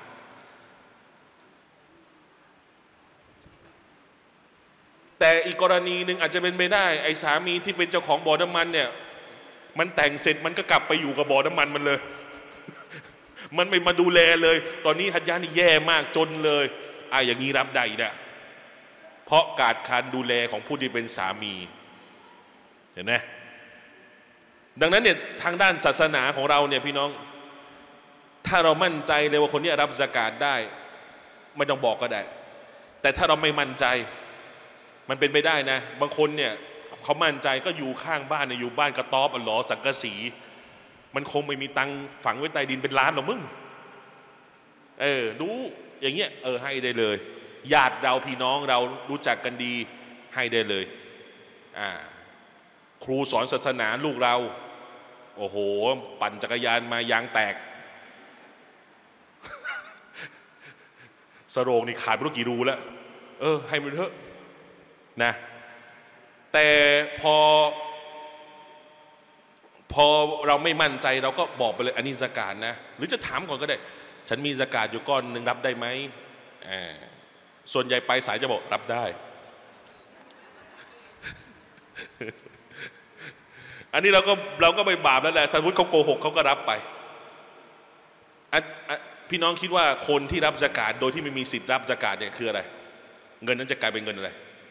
แต่อีกกรณีหนึ่งอาจจะเป็นไปได้ไอ้สามีที่เป็นเจ้าของบ่อน้ำมันเนี่ยมันแต่งเสร็จมันก็กลับไปอยู่กับบ่อน้ำมันมันเลย มันไม่มาดูแลเลยตอนนี้ฮัจญานี่แย่มากจนเลยอย่างนี้รับได้นะเพราะขาดการดูแลของผู้ที่เป็นสามีเห็นไหมดังนั้นเนี่ยทางด้านศาสนาของเราเนี่ยพี่น้องถ้าเรามั่นใจเลยว่าคนนี้รับซะกาตได้ไม่ต้องบอกก็ได้แต่ถ้าเราไม่มั่นใจมันเป็นไปได้นะบางคนเนี่ยเขามั่นใจก็อยู่ข้างบ้านเนี่ยอยู่บ้านกระต๊อบหรอสังกะสีมันคงไม่มีตังค์ฝังไว้ใต้ดินเป็นล้านหรอกมึงรู้อย่างเงี้ยให้ได้เลยญาติเราพี่น้องเรารู้จักกันดีให้ได้เลยครูสอนศาสนาลูกเราโอ้โหปั่นจักรยานมายางแตกสโรงนี่ขาดไม่รู้กี่รูแล้วให้มันเถอะนะแต่พอเราไม่มั่นใจเราก็บอกไปเลยอันนี้ซะกาตนะหรือจะถามก่อนก็ได้ฉันมีซะกาตอยู่ก้อนหนึ่งรับได้ไหมส่วนใหญ่ไปสายจะบอกรับได้อันนี้เราก็ไม่บาปแล้วแหละถ้าเขาโกหกเขาก็รับไปพี่น้องคิดว่าคนที่รับซะกาตโดยที่ไม่มีสิทธิ์รับซะกาตเนี่ยคืออะไรเงินนั้นจะกลายเป็นเงินอะไร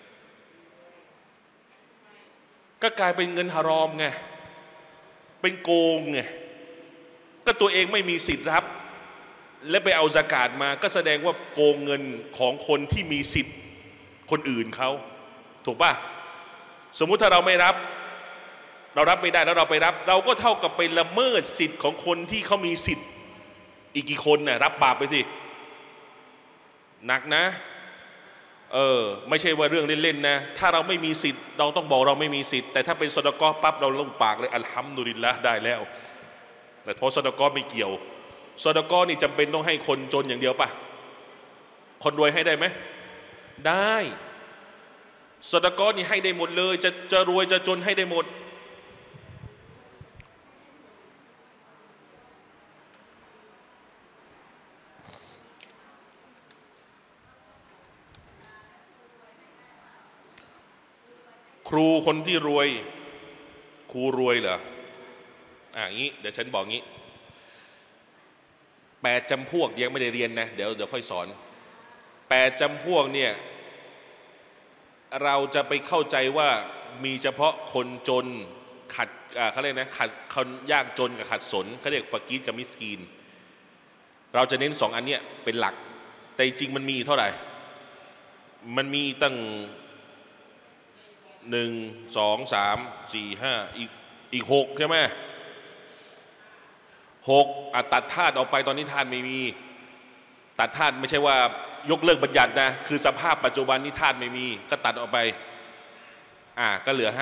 ก็กลายเป็นเงินฮารอมไงเป็นโกงไงก็ตัวเองไม่มีสิทธิ์รับและไปเอาซะกาตมาก็แสดงว่าโกงเงินของคนที่มีสิทธิ์คนอื่นเขาถูกป่ะสมมุติถ้าเราไม่รับเรารับไม่ได้แล้วเราไปรับเราก็เท่ากับไปละเมิดสิทธิ์ของคนที่เขามีสิทธิ์อีกกี่คนน่ะรับบาปไปสิหนักนะไม่ใช่ว่าเรื่องเล่นๆนะถ้าเราไม่มีสิทธิ์เราต้องบอกเราไม่มีสิทธิ์แต่ถ้าเป็นซอดาเกาะห์ปั๊บเราลงปากเลยอัลฮัมดุลิลละห์ได้แล้วแต่เพราะซอดาเกาะห์ไม่เกี่ยวซอดาเกาะห์นี่จำเป็นต้องให้คนจนอย่างเดียวป่ะคนรวยให้ได้ไหมได้ซอดาเกาะห์นี่ให้ได้หมดเลยจะรวยจะจนให้ได้หมดครูคนที่รวยครูรวยเหรองี้เดี๋ยวฉันบอกงี้8 จำพวกยังไม่ได้เรียนนะเดี๋ยวค่อยสอน8 จำพวกเนี่ยเราจะไปเข้าใจว่ามีเฉพาะคนจนขัดเขาเรียกนะขัดคนยากจนกับขัดสนเขาเรียกฟากีรกับมิสกีนเราจะเน้น2 อันเนี้ยเป็นหลักแต่จริงมันมีเท่าไหร่มันมีตั้ง1 2 3 4 5อีก6ใช่ไหม6ตัดธาตุออกไปตอนนี้ธาตุไม่มีตัดธาตุไม่ใช่ว่ายกเลิกบัญญัตินะคือสภาพปัจจุบันนี้ธาตุไม่มีก็ตัดออกไปก็เหลือ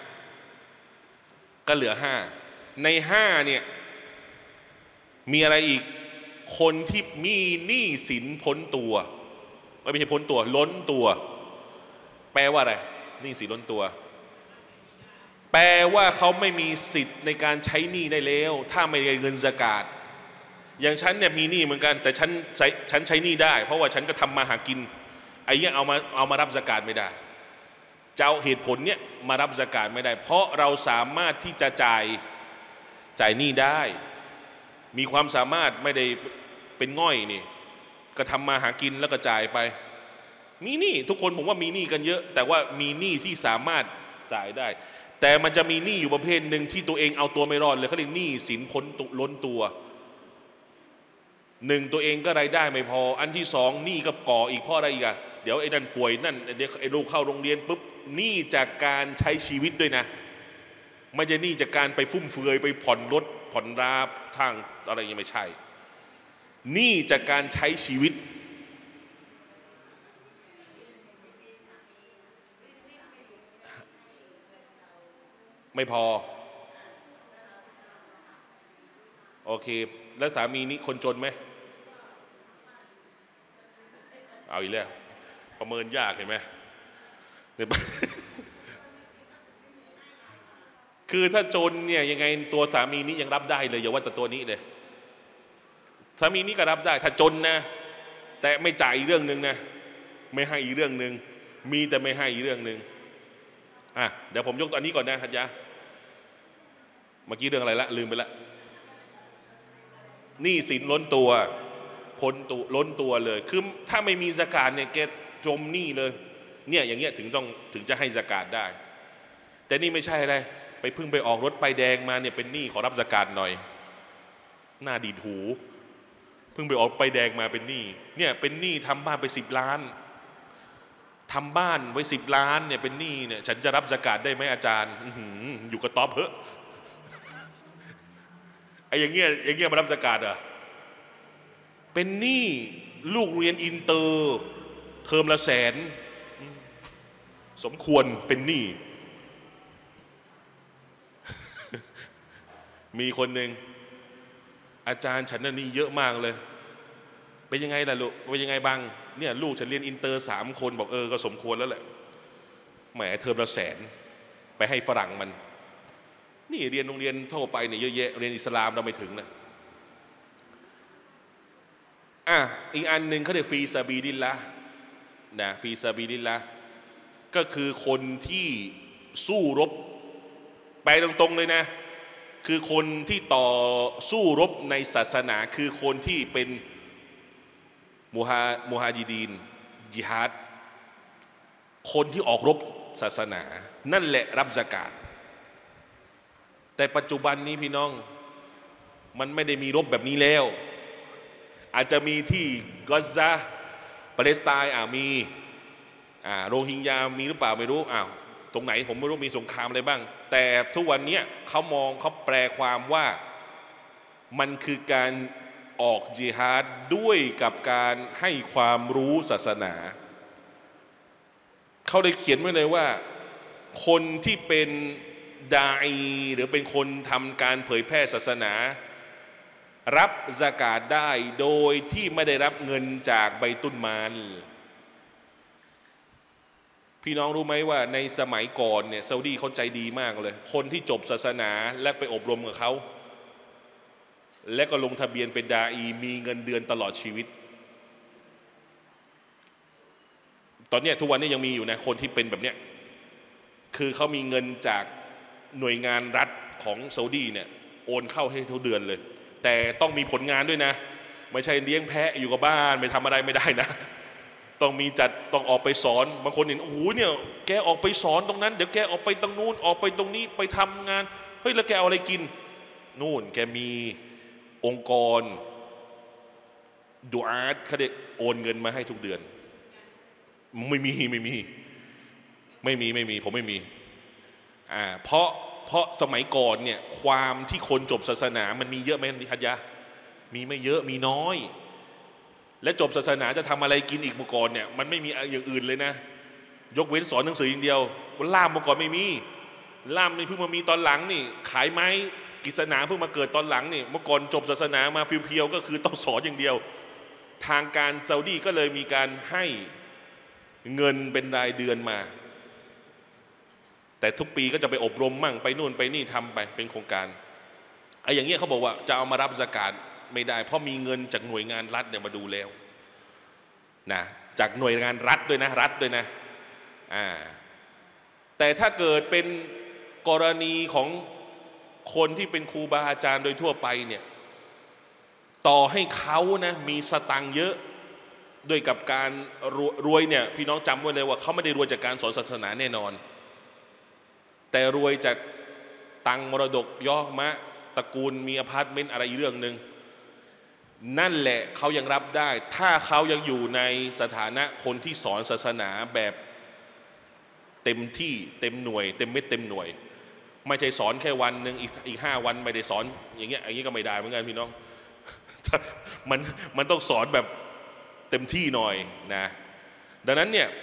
5ใน5เนี่ยมีอะไรอีกคนที่มีหนี้สินพ้นตัวไม่ใช่พ้นตัวล้นตัวแปลว่าอะไรหนี้สินล้นตัวแปลว่าเขาไม่มีสิทธิ์ในการใช้หนี้ได้แล้วถ้าไม่ได้เงินซะกาตอย่างฉันเนี่ยมีหนี้เหมือนกันแต่ฉันใช้หนี้ได้เพราะว่าฉันก็ทำมาหากินอ้เนี้ยเอามารับซะกาตไม่ได้จะเอาเหตุผลเนี้ยมารับซะกาตไม่ได้เพราะเราสามารถที่จะจ่ายหนี้ได้มีความสามารถไม่ได้เป็นง่อยนี่ก็ทำมาหากินแล้วก็จ่ายไปมีหนี้ทุกคนผมว่ามีหนี้กันเยอะแต่ว่ามีหนี้ที่สามารถจ่ายได้แต่มันจะมีหนี้อยู่ประเภทหนึ่งที่ตัวเองเอาตัวไม่รอดเลยเขาเรียกหนี้สินล้นตัวหนึ่งตัวเองก็รายได้ไม่พออันที่สองหนี้ก็ก่ออีกเพราะอะไรอีกอะเดี๋ยวไอ้นั่นป่วยนั่นเดี๋ยวไอ้ลูกเข้าโรงเรียนปุ๊บหนี้จากการใช้ชีวิตด้วยนะไม่ใช่หนี้จากการไปฟุ่มเฟือยไปผ่อนรถผ่อนราทางอะไรยังไม่ใช่หนี้จากการใช้ชีวิตไม่พอโอเคแล้วสามีนี้คนจนไหมเอาอีกแล้วประเมินยากเห็นไหมคือถ้าจนเนี่ยยังไงตัวสามีนี้ยังรับได้เลยอย่าว่าแต่ตัวนี้เลยสามีนี้ก็รับได้ถ้าจนนะแต่ไม่จ่ายอีกเรื่องหนึ่งนะไม่ให้อีกเรื่องหนึ่งมีแต่ไม่ให้อีกเรื่องหนึ่งอ่ะเดี๋ยวผมยกตัวนี้ก่อนนะฮัจยะเมื่อกี้เรื่องอะไรละลืมไปละหนี้สินล้นตัวล้นตัวเลยคือถ้าไม่มีซะกาตเนี่ยแกจมหนี้เลยเนี่ยอย่างเงี้ยถึงจะให้ซะกาตได้แต่นี่ไม่ใช่อะไรไปเพิ่งไปออกรถป้ายแดงมาเนี่ยเป็นหนี้ขอรับซะกาตหน่อยหน้าดีดหูเพิ่งไปออกป้ายแดงมาเป็นหนี้เนี่ยเป็นหนี้ทำบ้านไป10 ล้านทำบ้านไว้10 ล้านเนี่ยเป็นหนี้เนี่ยฉันจะรับซะกาตได้ไหมอาจารย์อยู่กับต๊อบเพอะไอ้อย่างเงี้ยมารับซะกาตเหรอเป็นหนี้ลูกเรียนอินเตอร์เทอมละ100,000สมควรเป็นหนี้มีคนหนึ่งอาจารย์ฉันน่ะหนี้เยอะมากเลยเป็นยังไงล่ะลูกเป็นยังไงบ้างเนี่ยลูกฉันเรียนอินเตอร์3 คนบอกก็สมควรแล้วแหละแหมเทอมละ100,000ไปให้ฝรั่งมันนี่เรียนโรงเรียนทั่วไปเนี่ยเยอะแยะเรียนอิสลามเราไม่ถึงนะอีกอันหนึ่งเขาเรียกฟีซาบีลิลละนะฟีซาบีลิลละก็คือคนที่สู้รบไปตรงๆเลยนะคือคนที่ต่อสู้รบในศาสนาคือคนที่เป็นมูฮาญิดีนญิฮาดคนที่ออกรบศาสนานั่นแหละรับซะกาตแต่ปัจจุบันนี้พี่น้องมันไม่ได้มีรบแบบนี้แล้วอาจจะมีที่กอซาปาเลสไตน์มีโรฮิงญามีหรือเปล่าไม่รู้ตรงไหนผมไม่รู้มีสงครามอะไรบ้างแต่ทุกวันนี้เขาแปลความว่ามันคือการออกจิฮาดด้วยกับการให้ความรู้ศาสนาเขาได้เขียนไว้เลยว่าคนที่เป็นดาอีหรือเป็นคนทำการเผยแพร่ศาสนารับซะกาตได้โดยที่ไม่ได้รับเงินจากไบตุลมาลพี่น้องรู้ไหมว่าในสมัยก่อนเนี่ยซาอุดีเขาใจดีมากเลยคนที่จบศาสนาและไปอบรมกับเขาและก็ลงทะเบียนเป็นดาอีมีเงินเดือนตลอดชีวิตตอนนี้ทุกวันนี้ยังมีอยู่นะคนที่เป็นแบบเนี้ยคือเขามีเงินจากหน่วยงานรัฐของซาอุดีเนี่ยโอนเข้าให้ทุกเดือนเลยแต่ต้องมีผลงานด้วยนะไม่ใช่เลี้ยงแพะอยู่กับบ้านไม่ทำอะไรไม่ได้นะต้องออกไปสอนบางคนเห็นโอ้โหเนี่ยแกออกไปสอนตรงนั้นเดี๋ยวแกออกไปตรงนู้นออกไปตรงนี้ไปทำงานเฮ้ยแล้วแกเอาอะไรกินนู่นแกมีองค์กรดูอาร์ตเขาได้โอนเงินมาให้ทุกเดือนไม่มีผมไม่มีเพราะสมัยก่อนเนี่ยความที่คนจบศาสนามันมีเยอะไหมฮัจยะมีไม่เยอะมีน้อยและจบศาสนาจะทำอะไรกินอีกเมื่อก่อนเนี่ยมันไม่มีอย่างอื่นเลยนะยกเว้นสอนหนังสืออย่างเดียวล่ามเมื่อก่อนไม่มีล่ามนี่เพิ่งมามีตอนหลังนี่ขายไม้กฤษณาเพิ่งมาเกิดตอนหลังนี่เมื่อก่อนจบศาสนามาเพียวๆก็คือต้องสอนอย่างเดียวทางการซาอุดีก็เลยมีการให้เงินเป็นรายเดือนมาแต่ทุกปีก็จะไปอบรมมั่งไปนู่นไปนี่ทำไปเป็นโครงการอย่างเงี้ยเขาบอกว่าจะเอามารับซะกาตไม่ได้เพราะมีเงินจากหน่วยงานรัฐเนี่ยมาดูแล้วนะจากหน่วยงานรัฐด้วยนะแต่ถ้าเกิดเป็นกรณีของคนที่เป็นครูบาอาจารย์โดยทั่วไปเนี่ยต่อให้เขานะมีสตังค์เยอะด้วยกับการรวยเนี่ยพี่น้องจำไว้เลยว่าเขาไม่ได้รวยจากการสอนศาสนาแน่นอนแต่รวยจากตังมรดกย่อมะตระกูลมีอพาร์ตเมนต์อะไรอีกเรื่องหนึ่งนั่นแหละเขายังรับได้ถ้าเขายังอยู่ในสถานะคนที่สอนศาสนาแบบเต็มที่เต็มหน่วยเต็มเม็ดเต็มหน่วยไม่ใช่สอนแค่วันหนึ่งอีก5 วันไม่ได้สอนอย่างเงี้ยก็ไม่ได้เหมือนกันพี่น้องมันต้องสอนแบบเต็มที่หน่อยนะดังนั้นเนี่ย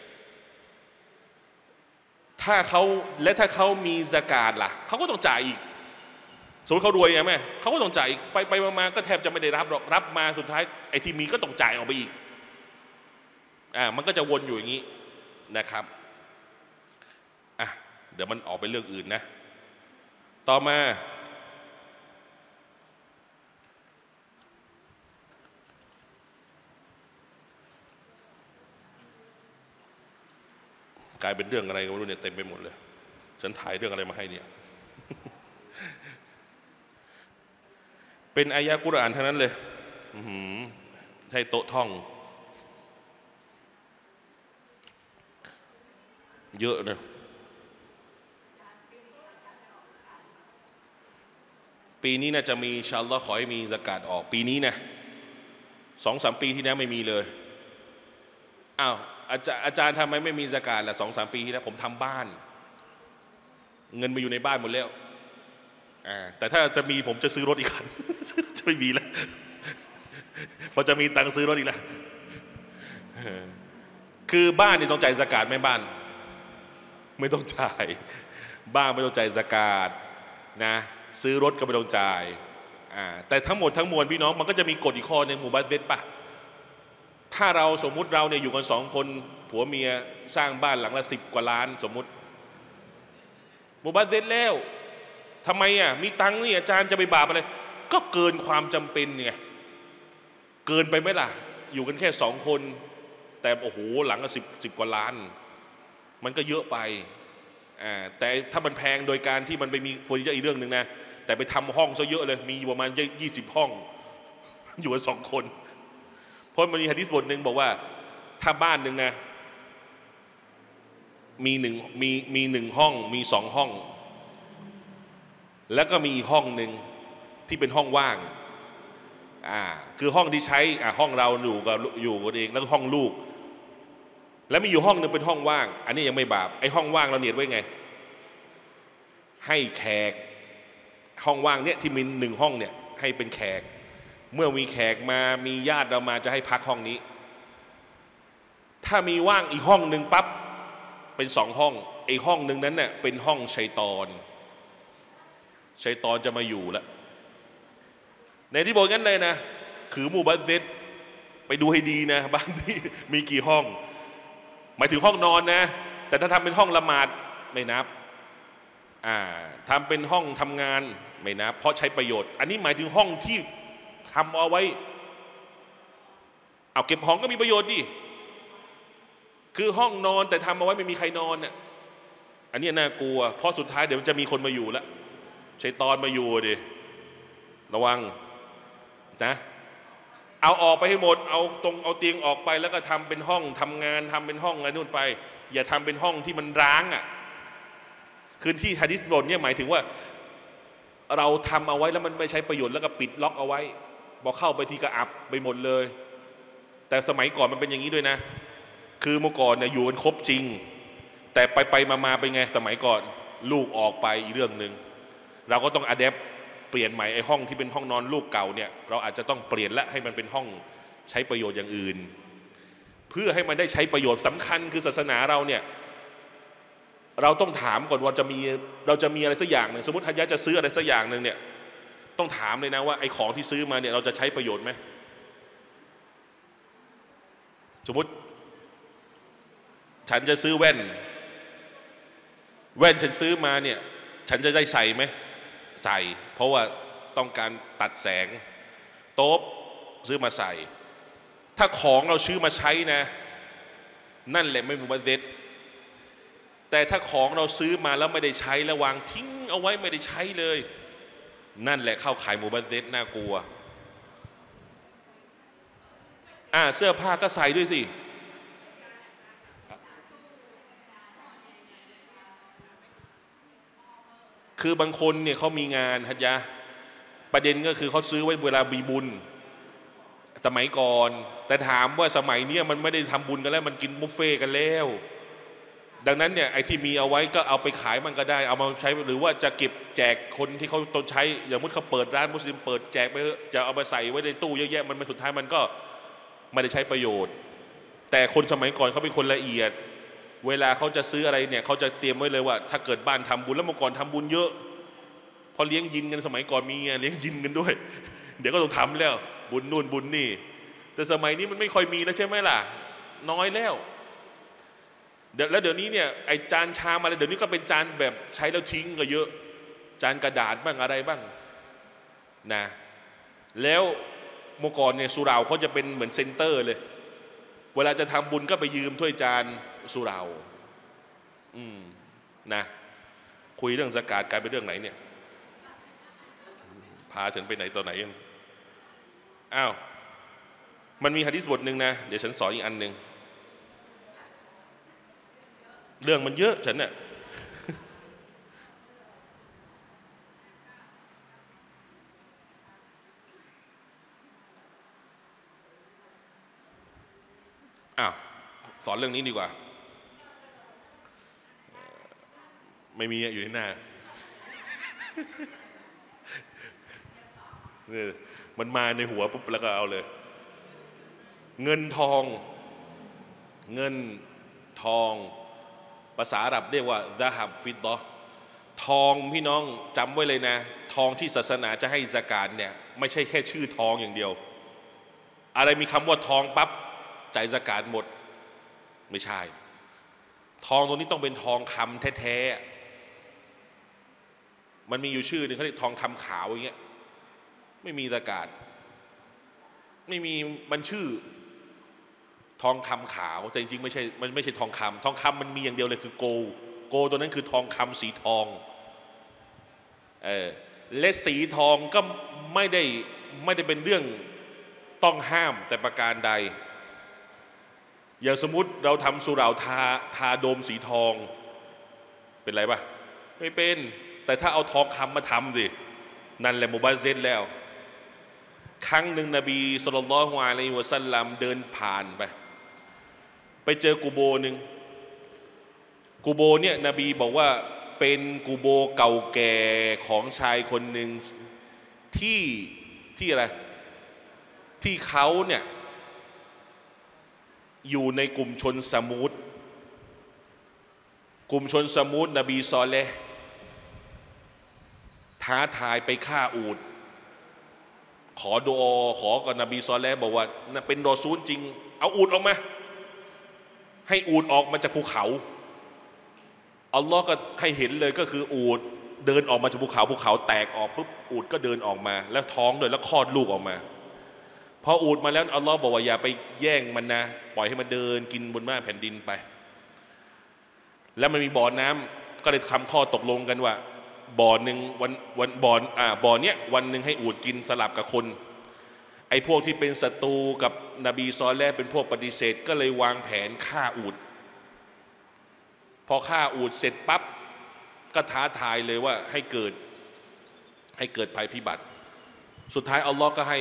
ถ้าเขามีซะกาตล่ะเขาก็ต้องจ่ายอีกสมมติเขารวยไงแม่เขาก็ต้องจ่ายอีกไปมาก็แทบจะไม่ได้รับหรอกรับมาสุดท้ายไอ้ที่มีก็ต้องจ่ายออกไปอีกมันก็จะวนอยู่อย่างนี้นะครับเดี๋ยวมันออกไปเรื่องอื่นนะต่อมากลายเป็นเรื่องอะไรก็ไม่รู้เนี่ยเต็มไปหมดเลยฉันถ่ายเรื่องอะไรมาให้เนี่ย เป็นอายะกุรอานทั้งนั้นเลยใช่โต๊ะท่องเยอะนะปีนี้น่าจะมีอินชาอัลลอฮ์ขอให้มีซะกาตออกปีนี้นะ2-3 ปีที่แล้วไม่มีเลยอาจารย์ทำไมไม่มีซะกาตล่ะ2-3 ปีที่แล้วผมทำบ้านเงินมาอยู่ในบ้านหมดแล้วแต่ถ้าจะมีผมจะซื้อรถอีกคัน จะไม่มีแล้วพอจะมีตังค์ซื้อรถอีกแล้วคือบ้านนี่ต้องจ่ายซะกาตไหมบ้านไม่ต้องจ่ายบ้านไม่ต้องจ่ายซะกาตนะซื้อรถก็ไม่ต้องจ่ายแต่ทั้งหมดทั้งมวลพี่น้องมันก็จะมีกฎอีกข้อในหมู่บ้านเวทป่ะถ้าเราสมมุติเราเนี่ยอยู่กัน2 คนผัวเมียสร้างบ้านหลังละ10 กว่าล้านสมมุติหมู่บ้านเวทแล้วทำไมมีตังค์นี่อาจารย์จะไปบาปอะไรก็เกินความจำเป็นไงเกินไปไหมล่ะอยู่กันแค่2 คนแต่โอ้โหหลังละ10 กว่าล้านมันก็เยอะไปแต่ถ้ามันแพงโดยการที่มันไปมีเฟอร์นิเจอร์อีกเรื่องหนึ่งนะแต่ไปทำห้องซะเยอะเลยมีประมาณ20 ห้อง อยู่กัน2 คนเพราะมันมีหะดีษบทหนึ่งบอกว่าถ้าบ้านหนึ่งนะมี1 ห้องมี2 ห้องแล้วก็มีอีกห้องหนึ่งที่เป็นห้องว่างคือห้องที่ใช้ห้องเราอยู่กันเองแล้วก็ห้องลูกแล้วมีอยู่ห้องหนึ่งเป็นห้องว่างอันนี้ยังไม่บาปไอ้ห้องว่างเราเนียดไว้ไงให้แขกห้องว่างเนี่ยที่มี1 ห้องเนี่ยให้เป็นแขกเมื่อมีแขกมามีญาติเรามาจะให้พักห้องนี้ถ้ามีว่างอีกห้องหนึ่งปั๊บเป็น2 ห้องไอ้ห้องหนึ่งนั้นเนี่ยเป็นห้องชัยฏอนจะมาอยู่แล้วในที่บอกงั้นเลยนะคือหมู่บ้านเซตไปดูให้ดีนะบ้านที่มีกี่ห้องหมายถึงห้องนอนนะแต่ถ้าทำเป็นห้องละหมาดไม่นับทำเป็นห้องทำงานไม่นับเพราะใช้ประโยชน์อันนี้หมายถึงห้องที่ทำเอาไว้เอาเก็บของก็มีประโยชน์ดิคือห้องนอนแต่ทำเอาไว้ไม่มีใครนอนเนี่ยอันนี้น่ากลัวเพราะสุดท้ายเดี๋ยวมันจะมีคนมาอยู่แล้วชัยฏอนมาอยู่ดิระวังนะเอาออกไปให้หมดเอาเตียงออกไปแล้วก็ทำเป็นห้องทำงานทำเป็นห้องอะไรนู่นไปอย่าทำเป็นห้องที่มันร้างคือที่หะดีษบทเนี่ยหมายถึงว่าเราทำเอาไว้แล้วมันไม่ใช้ประโยชน์แล้วก็ปิดล็อกเอาไว้พอเข้าไปที่ก็อับไปหมดเลยแต่สมัยก่อนมันเป็นอย่างนี้ด้วยนะคือเมื่อก่อนเนี่ยอยู่กันครบจริงแต่ไปมาเป็นไงสมัยก่อนลูกออกไปอีกเรื่องหนึ่งเราก็ต้องอะแดปเปลี่ยนใหม่ไอ้ห้องที่เป็นห้องนอนลูกเก่าเนี่ยเราอาจจะต้องเปลี่ยนและให้มันเป็นห้องใช้ประโยชน์อย่างอื่นเพื่อให้มันได้ใช้ประโยชน์สำคัญคือศาสนาเราเนี่ยเราต้องถามก่อนว่าเราจะมีอะไรสักอย่างหนึ่งสมมติฮัจญะจะซื้ออะไรสักอย่างหนึ่งเนี่ยต้องถามเลยนะว่าไอ้ของที่ซื้อมาเนี่ยเราจะใช้ประโยชน์ไหมสมมติฉันจะซื้อแว่นฉันซื้อมาเนี่ยฉันจะได้ใส่ไหมใส่เพราะว่าต้องการตัดแสงโต๊ะซื้อมาใส่ถ้าของเราซื้อมาใช้นะนั่นแหละไม่มุบัสซิรแต่ถ้าของเราซื้อมาแล้วไม่ได้ใช้แล้ววางทิ้งเอาไว้ไม่ได้ใช้เลยนั่นแหละเข้าขายมุบัสซิรน่ากลัวเสื้อผ้าก็ใส่ด้วยสิคือบางคนเนี่ยเขามีงานฮัจญะประเด็นก็คือเขาซื้อไว้เวลามีบุญสมัยก่อนแต่ถามว่าสมัยนี้มันไม่ได้ทำบุญกันแล้วมันกินบุฟเฟ่กันแล้วดังนั้นเนี่ยไอ้ที่มีเอาไว้ก็เอาไปขายมันก็ได้เอามาใช้หรือว่าจะเก็บแจกคนที่เขาต้องใช้อย่างมุดเขาเปิดร้านมุสลิมเปิดแจกไปจะเอามาใส่ไว้ในตู้เยอะแยะมันสุดท้ายมันก็ไม่ได้ใช้ประโยชน์แต่คนสมัยก่อนเขาเป็นคนละเอียดเวลาเขาจะซื้ออะไรเนี่ยเขาจะเตรียมไว้เลยว่าถ้าเกิดบ้านทำบุญแล้วเมื่อก่อนทำบุญเยอะพอเลี้ยงยินกันสมัยก่อนมีเลี้ยงยินกันด้วยเดี๋ยวก็ต้องทำแล้วบุญนู่นบุญนี่แต่สมัยนี้มันไม่ค่อยมีแล้วใช่ไหมล่ะน้อยแล้วเดี๋ยวนี้เนี่ยไอจานชามอะไรเดี๋ยวนี้ก็เป็นจานแบบใช้แล้วทิ้งก็เยอะจานกระดาษบ้างอะไรบ้างนะแล้วเมื่อก่อนเนี่ยสุเหร่าเขาจะเป็นเหมือนเซ็นเตอร์เลยเวลาจะทำบุญก็ไปยืมถ้วยจานสุเหร่านะคุยเรื่องซะกาตกลายเป็นเรื่องไหนเนี่ยพาฉันไปไหนต่อไหนยังมันมีหะดีษบทหนึ่งนะเดี๋ยวฉันสอนอีกอันหนึ่งเรื่องมันเยอะฉันเนี่ยสอนเรื่องนี้ดีกว่าไม่มีอยู่ในหน้ามันมาในหัวปุ๊บแล้วก็เอาเลยเงินทองภาษาอาหรับเรียกว่าซะฮับฟิดดะห์ทองพี่น้องจำไว้เลยนะทองที่ศาสนาจะให้ซะกาตเนี่ยไม่ใช่แค่ชื่อทองอย่างเดียวอะไรมีคำว่าทองปั๊บจ่ายซะกาตหมดไม่ใช่ทองตัวนี้ต้องเป็นทองคำแท้ๆมันมีอยู่ชื่อหนึ่งเขาเรียกทองคำขาวอย่างเงี้ยไม่มีซะกาตไม่มีมันชื่อทองคำขาวแต่จริงๆไม่ใช่มันไม่ใช่ทองคำมันมีอย่างเดียวเลยคือโกตัวนั้นคือทองคำสีทองและสีทองก็ไม่ได้เป็นเรื่องต้องห้ามแต่ประการใดอย่างสมมุติเราทำสุเหร่าทาโดมสีทองเป็นไรปะไม่เป็นแต่ถ้าเอาทองคำมาทำสินั่นแหละมุบัสซิรแล้วครั้งหนึ่งนบีศ็อลลัลลอฮุอะลัยฮิวะซัลลัมเดินผ่านไปเจอกูโบหนึ่งกูโบเนี่ยนบีบอกว่าเป็นกูโบเก่าแก่ของชายคนหนึ่งที่อะไรที่เขาเนี่ยอยู่ในกลุ่มชนสมูดนบีซอเลห์ท้าทายไปฆ่าอูฐขอดุอาขอกับนบีซอเลห์บอกว่าเป็นรอซูลจริงเอาอูฐออกมาให้อูฐออกมาจากภูเขาอัลลอฮ์ก็ให้เห็นเลยก็คืออูฐเดินออกมาจากภูเขาแตกออกปุ๊บอูฐก็เดินออกมาแล้วท้องด้วยแล้วคลอดลูกออกมาพออูฐมาแล้วอัลลอฮ์บอกว่าอย่าไปแย่งมันนะปล่อยให้มันเดินกินบนหน้าแผ่นดินไปแล้วมันมีบ่อน้ำก็เลยทำข้อตกลงกันว่าบ่อหนึ่งบ่อเนี้ยวันหนึ่งให้อูฐกินสลับกับคนไอ้พวกที่เป็นศัตรูกับนบีซอเลห์เป็นพวกปฏิเสธก็เลยวางแผนฆ่าอูฐพอฆ่าอูฐเสร็จปั๊บก็ท้าทายเลยว่าให้เกิดภัยพิบัติสุดท้ายอัลลอฮ์ก็ให้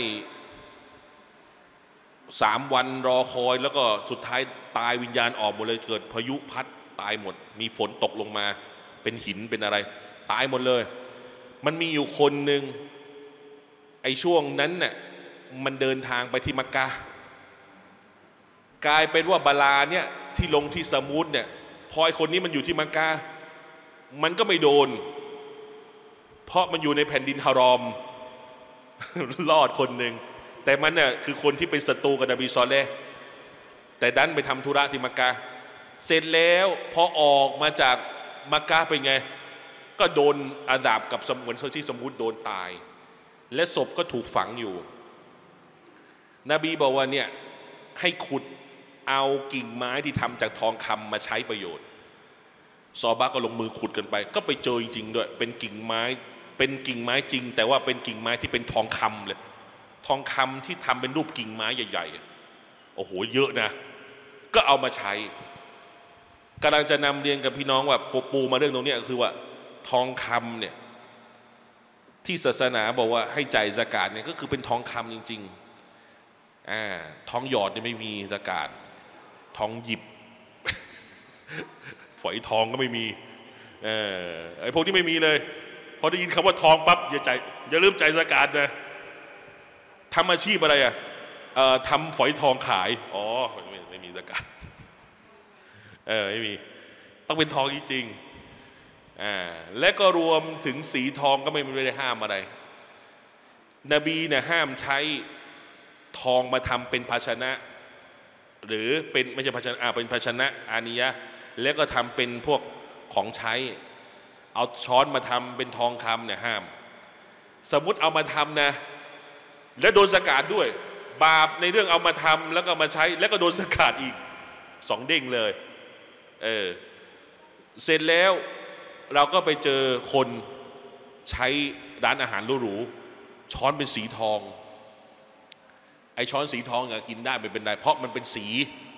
3 วันรอคอยแล้วก็สุดท้ายตายวิญญาณออกหมดเลยเกิดพายุพัดตายหมดมีฝนตกลงมาเป็นหินเป็นอะไรตายหมดเลยมันมีอยู่คนหนึ่งไอ้ช่วงนั้นเนี่ยมันเดินทางไปที่มักกะห์กลายเป็นว่าบาลาเนี่ยที่ลงที่สมูดเนี่ยพอไอ้คนนี้มันอยู่ที่มักกะห์มันก็ไม่โดนเพราะมันอยู่ในแผ่นดินฮารอม รอดคนหนึ่งแต่มันเนี่ยคือคนที่เป็นศัตรูกับนบีซอเลห์แต่ดันไปทำธุระที่มักกะห์เสร็จแล้วพอออกมาจากมักกะห์ไปไงก็โดนอาดาบกับเหมือนที่สมมุติโดนตายและศพก็ถูกฝังอยู่นบีบอกว่าเนี่ยให้ขุดเอากิ่งไม้ที่ทำจากทองคำมาใช้ประโยชน์ซอฮาบะห์ก็ลงมือขุดกันไปก็ไปเจอจริงๆด้วยเป็นกิ่งไม้จริงแต่ว่าเป็นกิ่งไม้ที่เป็นทองคำเลยทองคำที่ทำเป็นรูปกิ่งไม้ใหญ่ๆโอ้โหเยอะนะก็เอามาใช้กำลังจะนำเรียนกับพี่น้องว่าปูมาเรื่องตรงนี้คือว่าทองคำเนี่ยที่ศาสนาบอกว่าให้จ่ายซะกาตเนี่ยก็คือเป็นทองคำจริงๆทองหยอดเนี่ยไม่มีซะกาตทองหยิบ ฝอยทองก็ไม่มีไอ้พวกนี้ไม่มีเลยพอได้ยินคำว่าทองปั๊บอย่าลืมจ่ายซะกาตนะทำอาชีพอะไรทำฝอยทองขายอ๋อไม่มีซะกาตไม่มีต้องเป็นทองจริงๆและก็รวมถึงสีทองก็ไม่ได้ห้ามอะไรนบีเนี่ยห้ามใช้ทองมาทำเป็นภาชนะหรือเป็นไม่ใช่ภาชนะเป็นภาชนะอานิยะแล้วก็ทำเป็นพวกของใช้เอาช้อนมาทำเป็นทองคำเนี่ยห้ามสมมุติเอามาทำนะแล้วโดนสกัดด้วยบาปในเรื่องเอามาทำแล้วก็มาใช้แล้วก็โดนสกัดอีก2เด้งเลยเสร็จแล้วเราก็ไปเจอคนใช้ร้านอาหารหรูๆช้อนเป็นสีทองไอช้อนสีทองกินได้ไม่เป็นไรเพราะมันเป็นสี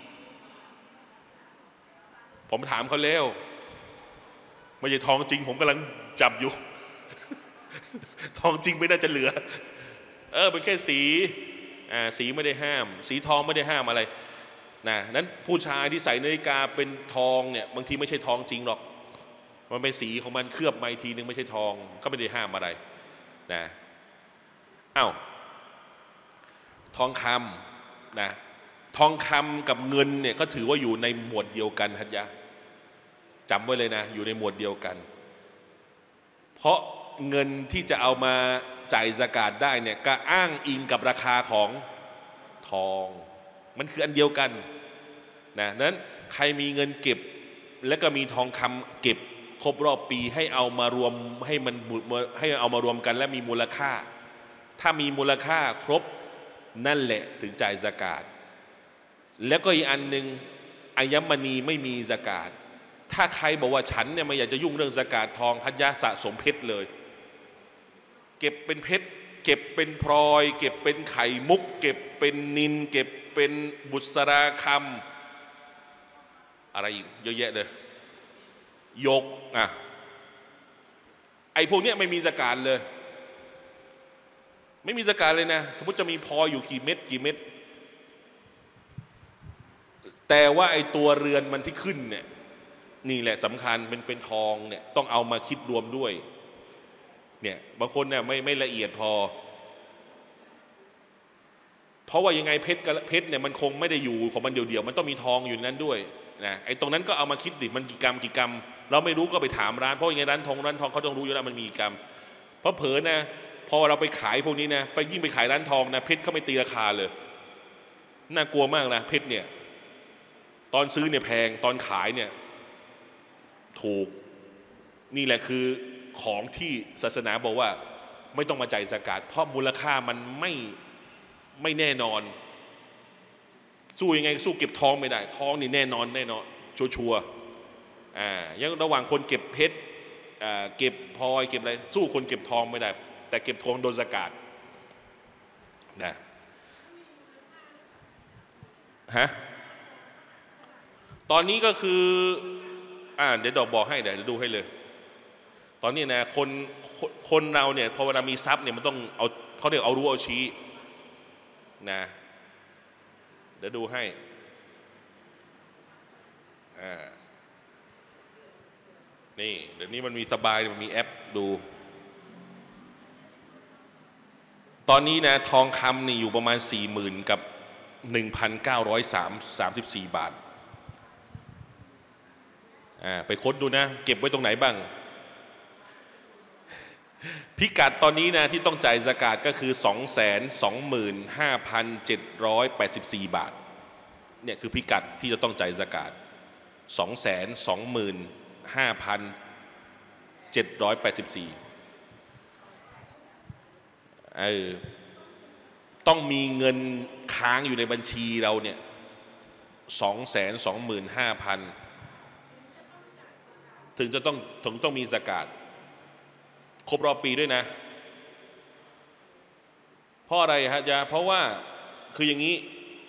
ผมถามเขาแล้วไม่ใช่ทองจริงผมกำลังจับอยู่ ทองจริงไม่น่าจะเหลือเป็นแค่สีสีไม่ได้ห้ามสีทองไม่ได้ห้ามอะไรนั้นผู้ชายที่ใส่นาฬิกาเป็นทองเนี่ยบางทีไม่ใช่ทองจริงหรอกมันเป็นสีของมันเคลือบมาอีกทีนึงไม่ใช่ทองก็ไม่ได้ห้ามอะไรนะทองคำนะทองคำกับเงินเนี่ยก็ถือว่าอยู่ในหมวดเดียวกันฮัจญะจำไว้เลยนะอยู่ในหมวดเดียวกันเพราะเงินที่จะเอามาจ่ายซะกาตได้เนี่ยก็อ้างอิงกับราคาของทองมันคืออันเดียวกันนั้นใครมีเงินเก็บและก็มีทองคำเก็บครบรอบปีให้เอามารวมให้เอามารวมกันและมีมูลค่าถ้ามีมูลค่าครบนั่นแหละถึงจ่ายซะกาตแล้วก็อีกอันหนึ่งอัญมณีไม่มีซะกาตถ้าใครบอกว่าฉันเนี่ยไม่อยากจะยุ่งเรื่องซะกาตทองฮัจญะสะสมเพชรเลยเก็บเป็นเพชรเก็บเป็นพลอยเก็บเป็นไข่มุกเก็บเป็นนิลเก็บเป็นบุษราคำอะไรอีกเยอะแยะเลยยกไอ้พวกเนี้ยไม่มีซะกาตเลยไม่มีซะกาตเลยนะสมมติจะมีพลอยอยู่กี่เม็ดแต่ว่าไอ้ตัวเรือนมันที่ขึ้นเนี่ยนี่แหละสำคัญเป็นทองเนี่ยต้องเอามาคิดรวมด้วยเนี่ยบางคนเนี่ยไม่ละเอียดพอเพราะว่ายังไงเพชรเนี่ยมันคงไม่ได้อยู่ของมันเดียวมันต้องมีทองอยู่นั้นด้วยนะไอ้ตรงนั้นก็เอามาคิดดิมันกี่กรัมเราไม่รู้ก็ไปถามร้านเพราะยังไงร้านทองเขาต้องรู้อยู่แล้วมันมีกี่กรัมเพราะเผลอนะพอเราไปขายพวกนี้นะไปยิ่งไปขายร้านทองนะเพชรเขาไม่ตีราคาเลยน่ากลัวมากนะเพชรเนี่ยตอนซื้อเนี่ยแพงตอนขายเนี่ยถูกนี่แหละคือของที่ศาสนาบอกว่าไม่ต้องมาจ่ายซะกาตเพราะมูลค่ามันไม่แน่นอนสู้ยังไงสู้เก็บทองไม่ได้ทองนี่แน่นอนชัวร์ยังระหว่างคนเก็บเพชรเก็บพลอยเก็บอะไรสู้คนเก็บทองไม่ได้แต่เก็บทองโดนซะกาตนะตอนนี้ก็คือเดี๋ยวบอกให้เดี๋ยวดูให้เลยตอนนี้นะคนเราเนี่ยพอเวลามีทรัพย์เนี่ยมันต้องเอาเขาเรียกเอารู้เอาชี้นะเดี๋ยวดูให้นี่เดี๋ยวนี้มันมีสบายมันมีแอปดูตอนนี้นะทองคำนี่อยู่ประมาณ 40,000 กับ 1,934 บาทไปค้นดูนะเก็บไว้ตรงไหนบ้างพิกัดตอนนี้นะที่ต้องจ่ายซะกาตก็คือ 225,784 บาทเนี่ยคือพิกัดที่จะต้องจ่ายซะกาต 225,784 ต้องมีเงินค้างอยู่ในบัญชีเราเนี่ย 225,000ถึงต้องมีซะกาตครบรอบปีด้วยนะเพราะอะไรฮะยาเพราะว่าคืออย่างนี้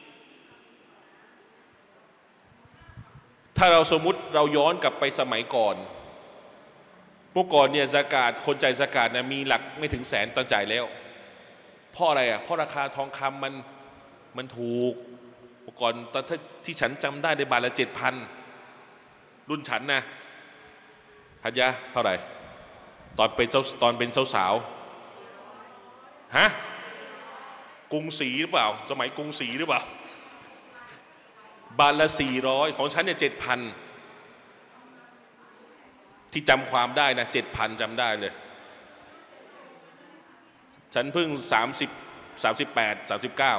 ถ้าเราสมมุติเราย้อนกลับไปสมัยก่อนเมื่อก่อนเนี่ยซะกาตคนจ่ายซะกาตนะมีหลักไม่ถึงแสนตอนจ่ายแล้วเพราะอะไรอ่ะเพราะราคาทองคำมันถูกเมื่อก่อนตอนที่ฉันจำได้ในบาทละ 7,000 รุ่นฉันนะฮัจยะเท่าไหร่ตอนเป็นสาวฮะกรุงศรีหรือเปล่าสมัยกรุงศรีหรือเปล่าบาทละ 400ของฉันเนี่ย 7,000 ที่จำความได้นะ 7,000 จำได้เลยฉันเพิ่ง30 38 39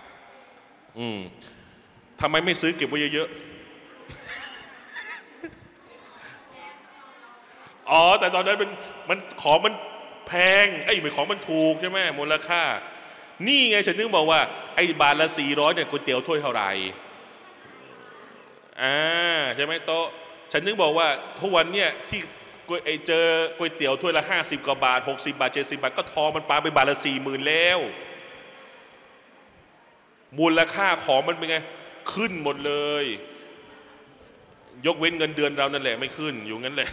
ทำไมไม่ซื้อเก็บไว้เยอะๆอ๋อแต่ตอนนั้นมันของมันแพงไม่ของมันถูกใช่ไหมมูลค่านี่ไงฉันนึกบอกว่าไอ้บาทละ 400เนี่ยก๋วยเตี๋ยวถ้วยเท่าไหร่ใช่ไหมโตฉันนึกบอกว่าทุกวันเนี่ยที่เจอก๋วยเตี๋ยวถ้วยละ50 กว่าบาท60 บาท70 บาทก็ทอมันปาไปบาทละ 40,000แล้วมูลค่าของมันเป็นไงขึ้นหมดเลยยกเว้นเงินเดือนเรานั่นแหละไม่ขึ้นอยู่งั้นแหละ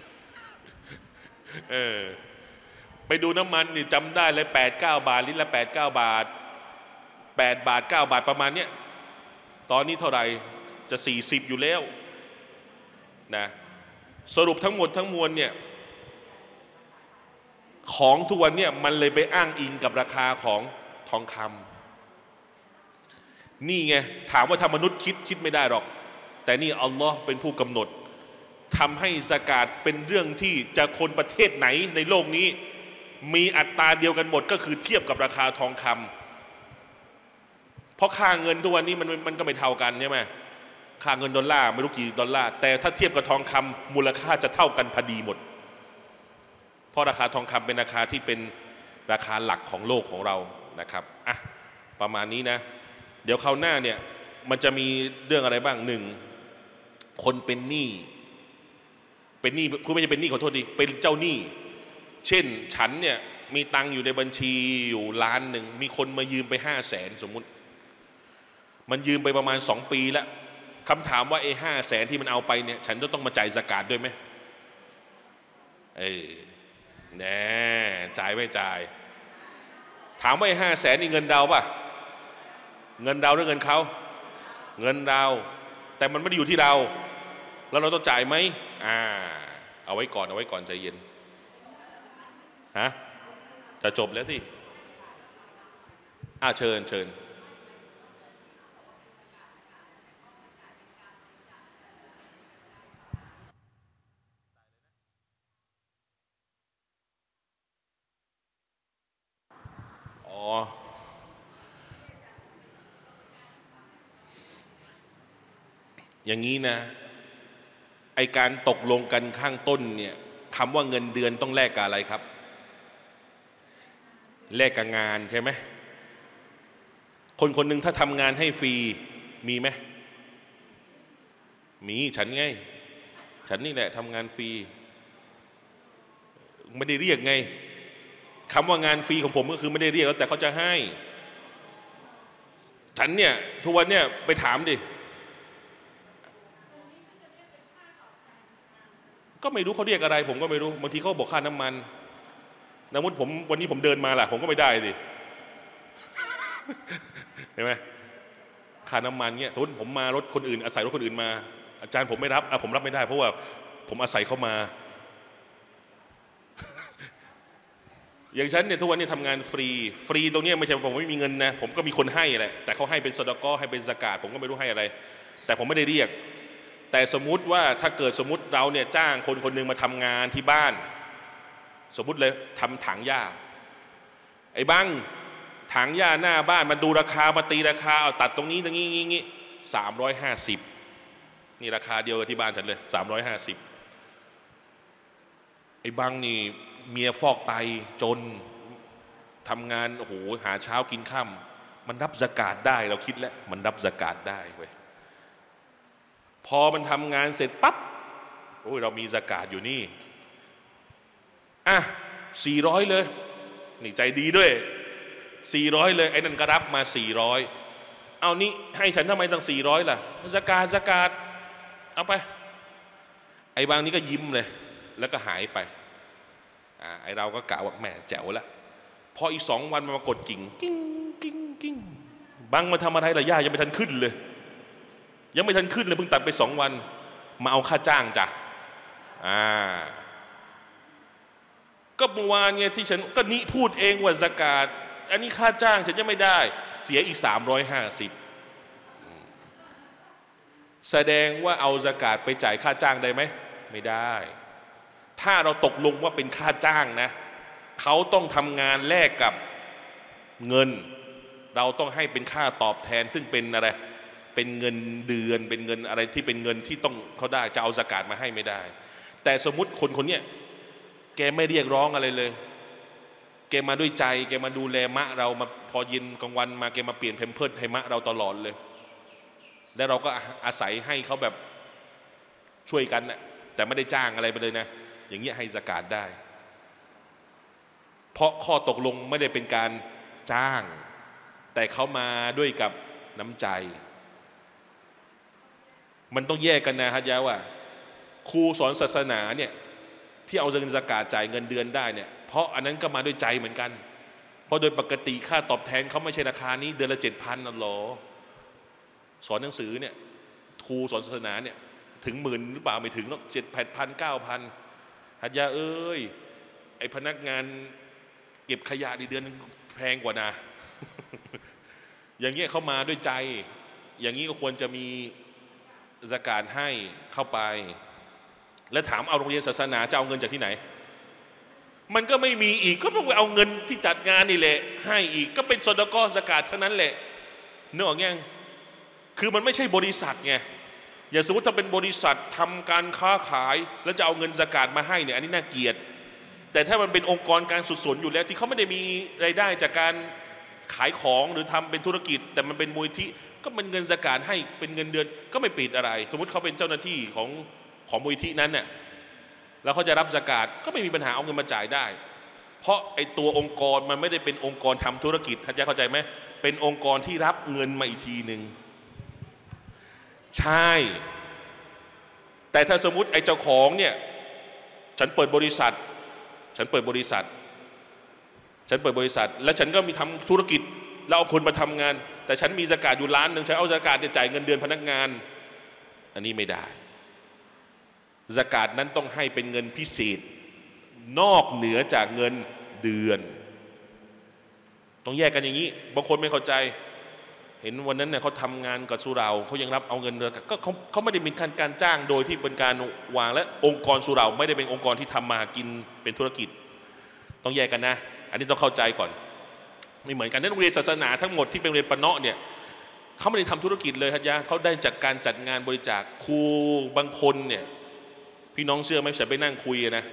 ไปดูน้ำมันนี่จำได้เลย8-9 บาทลิตรละ8-9 บาท8 บาท 9 บาทประมาณเนี้ยตอนนี้เท่าไหร่จะ40อยู่แล้วนะสรุปทั้งหมดทั้งมวลเนี่ยของทุกวันเนี่ยมันเลยไปอ้างอิงกับราคาของทองคำนี่ไงถามว่าถ้ามนุษย์คิดไม่ได้หรอกแต่นี่อัลลอฮ์เป็นผู้กำหนดทำให้ซะกาตเป็นเรื่องที่จะคนประเทศไหนในโลกนี้มีอัตราเดียวกันหมดก็คือเทียบกับราคาทองคำเพราะค่าเงินทุกวันนี้มันก็ไม่เท่ากันใช่ไหมค่าเงินดอลลาร์ไม่รู้กี่ดอลลาร์แต่ถ้าเทียบกับทองคำมูลค่าจะเท่ากันพอดีหมดเพราะราคาทองคำเป็นราคาที่เป็นราคาหลักของโลกของเรานะครับประมาณนี้นะเดี๋ยวคราวหน้าเนี่ยมันจะมีเรื่องอะไรบ้างหนึ่งคนเป็นหนี้คุณไม่ใช่เป็นหนี้ขอโทษดีเป็นเจ้าหนี้เช่นฉันเนี่ยมีตังค์อยู่ในบัญชีอยู่1,000,000มีคนมายืมไป500,000สมมุติมันยืมไปประมาณ2 ปีแล้วคำถามว่า500,000ที่มันเอาไปเนี่ยฉันต้องมาจ่ายซะกาตด้วยไหมแน่จ่ายไม่จ่ายถามว่า500,000นี่เงินเราป่ะเงินเราหรือเงินเขาเงินเราแต่มันไม่ได้อยู่ที่เราแล้วเราต้องจ่ายไหมเอาไว้ก่อนใจเย็นจะจบแล้วที่เชิญอย่างนี้นะไอการตกลงกันข้างต้นเนี่ยคำว่าเงินเดือนต้องแลกกับอะไรครับแลกกับงานใช่ไหมคนคนหนึ่งถ้าทำงานให้ฟรีมีไหมมีฉันไงฉันนี่แหละทำงานฟรีไม่ได้เรียกไงคำว่างานฟรีของผมก็คือไม่ได้เรียกแล้วแต่เขาจะให้ฉันเนี่ยทุกวันเนี่ยไปถามดิก็ไม่รู้เขาเรียกอะไรผมก็ไม่รู้บางทีเขาบอกค่าน้ำมันสมมติวันนี้ผมเดินมาล่ะผมก็ไม่ได้ดิเห็นไหมค่าน้ำมันเนี่ยสมมติผมมารถคนอื่นอาศัยรถคนอื่นมาอาจารย์ผมไม่รับผมรับไม่ได้เพราะว่าผมอาศัยเขามาอย่างฉันเนี่ยทุกวันนี้ทำงานฟรีตรงนี้ไม่ใช่ผมไม่มีเงินนะผมก็มีคนให้แหละแต่เขาให้เป็นซอดาเกาะให้เป็นซะกาตผมก็ไม่รู้ให้อะไรแต่ผมไม่ได้เรียกแต่สมมุติว่าถ้าเกิดสมมุติเราเนี่ยจ้างคนคนหนึ่งมาทำงานที่บ้านสมมุติเลยทำถังหญ้าไอ้บังถังหญ้าหน้าบ้านมาดูราคามาตีราคาเอาตัดตรงนี้งี้350นี่ราคาเดียวกับที่บ้านฉันเลย350ไอ้บังนี่เมียฟอกไตจนทำงานหาเช้ากินค่ำมันรับซะกาตได้เราคิดแล้วมันรับซะกาตได้เว้ยพอมันทำงานเสร็จปั๊บโอ้ยเรามีซะกาตอยู่นี่อ่ะ400เลยนี่ใจดีด้วย400เลยไอ้นั่นก็รับมา400เอานี่ให้ฉันทำไมตั้ง400ล่ะซะกาตเอาไปไอ้บางนี้ก็ยิ้มเลยแล้วก็หายไปไอ้เราก็กะว่าแหมแจ๋วละพออีก2 วันมันมากดกิ่งกิ้งกิ้งกิ้งบางมาทำอะไรล่ะย่ายังไม่ทันขึ้นเลยเพิ่งตัดไป2 วันมาเอาค่าจ้างจ้ะก็เมื่อวานเนี่ยที่ฉันก็นิพูดเองว่าซะกาตอันนี้ค่าจ้างฉันยังไม่ได้เสียอีก350แสดงว่าเอาซะกาตไปจ่ายค่าจ้างได้ไหมไม่ได้ถ้าเราตกลงว่าเป็นค่าจ้างนะเขาต้องทำงานแลกกับเงินเราต้องให้เป็นค่าตอบแทนซึ่งเป็นอะไรเป็นเงินเดือนเป็นเงินอะไรที่เป็นเงินที่ต้องเขาได้จะเอาซะกาตมาให้ไม่ได้แต่สมมุติคนเนี้ยแกไม่เรียกร้องอะไรเลยแกมาด้วยใจแกมาดูแลมะเรามาพอเย็นกลางวันมาแกมาเปลี่ยนแพมเพิร์สให้มะเราตลอดเลยแล้วเราก็อาศัยให้เขาแบบช่วยกันนะแต่ไม่ได้จ้างอะไรไปเลยนะอย่างเงี้ยให้ซะกาตได้เพราะข้อตกลงไม่ได้เป็นการจ้างแต่เขามาด้วยกับน้ำใจมันต้องแยกกันนะฮะยะว่าครูสอนศาสนาเนี่ยที่เอาเงินซะกาตจ่ายเงินเดือนได้เนี่ยเพราะอันนั้นก็มาด้วยใจเหมือนกันเพราะโดยปกติค่าตอบแทนเขาไม่ใช่ราคานี้เดือนละ 7,000 นะหรอสอนหนังสือเนี่ยครูสอนศาสนาเนี่ยถึง10,000หรือเปล่าไม่ถึงหรอก7,000 9,000ฮัจญะเอ้ยไอพนักงานเก็บขยะในเดือนแพงกว่านะ อย่างเงี้ยเขามาด้วยใจอย่างนี้ก็ควรจะมีซะกาตให้เข้าไปแล้วถามเอาโรงเรียนศาสนาจะเอาเงินจากที่ไหนมันก็ไม่มีอีกก็ต้องไปเอาเงินที่จัดงานนี่แหละให้อีกก็เป็นซอดากอซะกาตเท่านั้นแหละนึกออกยังคือมันไม่ใช่บริษัทไงอย่าสมมติถ้าเป็นบริษัททำการค้าขายแล้วจะเอาเงินซะกาตมาให้เนี่ยอันนี้น่าเกลียดแต่ถ้ามันเป็นองค์กรการสุดสนอยู่แล้วที่เขาไม่ได้มีรายได้จากการขายของหรือทำเป็นธุรกิจแต่มันเป็นมูลนิธิก็เป็นเงินซะกาตให้เป็นเงินเดือนก็ไม่ปิดอะไรสมมติเขาเป็นเจ้าหน้าที่ของมูลนิธินั้นเนี่ยแล้วเขาจะรับซะกาตก็ไม่มีปัญหาเอาเงินมาจ่ายได้เพราะไอ้ตัวองค์กรมันไม่ได้เป็นองค์กรทำธุรกิจท่านจะเข้าใจไหมเป็นองค์กรที่รับเงินมาอีกทีหนึ่งใช่แต่ถ้าสมมุติไอ้เจ้าของเนี่ยฉันเปิดบริษัทแล้วฉันก็มีทำธุรกิจแล้วเอาคนมาทำงานแต่ฉันมีซะกาตอยู่1,000,000ฉันเอาซะกาตเนี่ยจ่ายเงินเดือนพนักงานอันนี้ไม่ได้ซะกาตนั้นต้องให้เป็นเงินพิเศษนอกเหนือจากเงินเดือนต้องแยกกันอย่างนี้บางคนไม่เข้าใจเห็นวันนั้นเนี่ยเขาทำงานกับสุเหร่าเขายังรับเอาเงินเดือนก็เขาไม่ได้มีการจ้างโดยที่เป็นการวางและองค์กรสุเหร่าไม่ได้เป็นองค์กรที่ทำมากินเป็นธุรกิจต้องแยกกันนะอันนี้ต้องเข้าใจก่อนไม่เหมือนกันในโรงเรียนศาสนาทั้งหมดที่เป็นโรงเรียนปะเนาะเนี่ยเขาไม่ได้ทำธุรกิจเลยฮัจญะเขาได้จากการจัดงานบริจาคครูบางคนเนี่ยพี่น้องเชื่อไหมฉันไปนั่งคุยนะ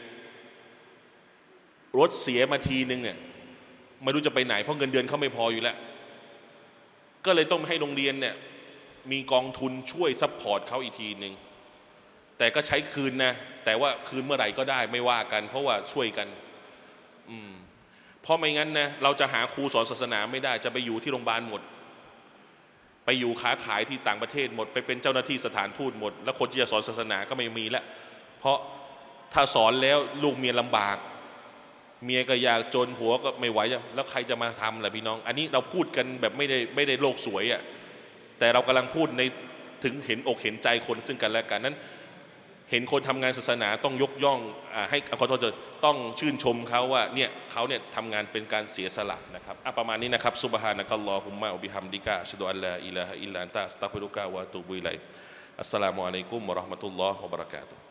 รถเสียมาทีนึงเนี่ยไม่รู้จะไปไหนเพราะเงินเดือนเขาไม่พออยู่แล้วก็เลยต้องให้โรงเรียนเนี่ยมีกองทุนช่วยซัพพอร์ตเขาอีกทีนึงแต่ก็ใช้คืนนะแต่ว่าคืนเมื่อไหร่ก็ได้ไม่ว่ากันเพราะว่าช่วยกันเพราะไม่งั้นนะเราจะหาครูสอนศาสนาไม่ได้จะไปอยู่ที่โรงพยาบาลหมดไปอยู่ค้าขายที่ต่างประเทศหมดไปเป็นเจ้าหน้าที่สถานทูตหมดแล้วคนที่จะสอนศาสนาก็ไม่มีแล้วเพราะถ้าสอนแล้วลูกเมียลำบากเมียก็อยากจนผัวก็ไม่ไหวแล้วใครจะมาทำล่ะพี่น้องอันนี้เราพูดกันแบบไม่ได้โลกสวยอ่ะแต่เรากำลังพูดในถึงเห็นอกเห็นใจคนซึ่งกันและกันนั้นเห็นคนทำงานศาสนาต้องยกย่องให้ขอโทษต้องชื่นชมเขาว่าเนี่ยเขาเนี่ยทำงานเป็นการเสียสละนะครับประมาณนี้นะครับซุบฮานะกัลลอฮุมมะวะบิฮัมดิกะอัชฮะดุอัลลาอิลาฮะอิลลัลลอฮ์อัสตัฆฟิรุกะวะอะตูบุอิลัยอัสสลามุอะลัยกุมวะเราะห์มะตุลลอฮ์วะบะเราะกาตุฮ์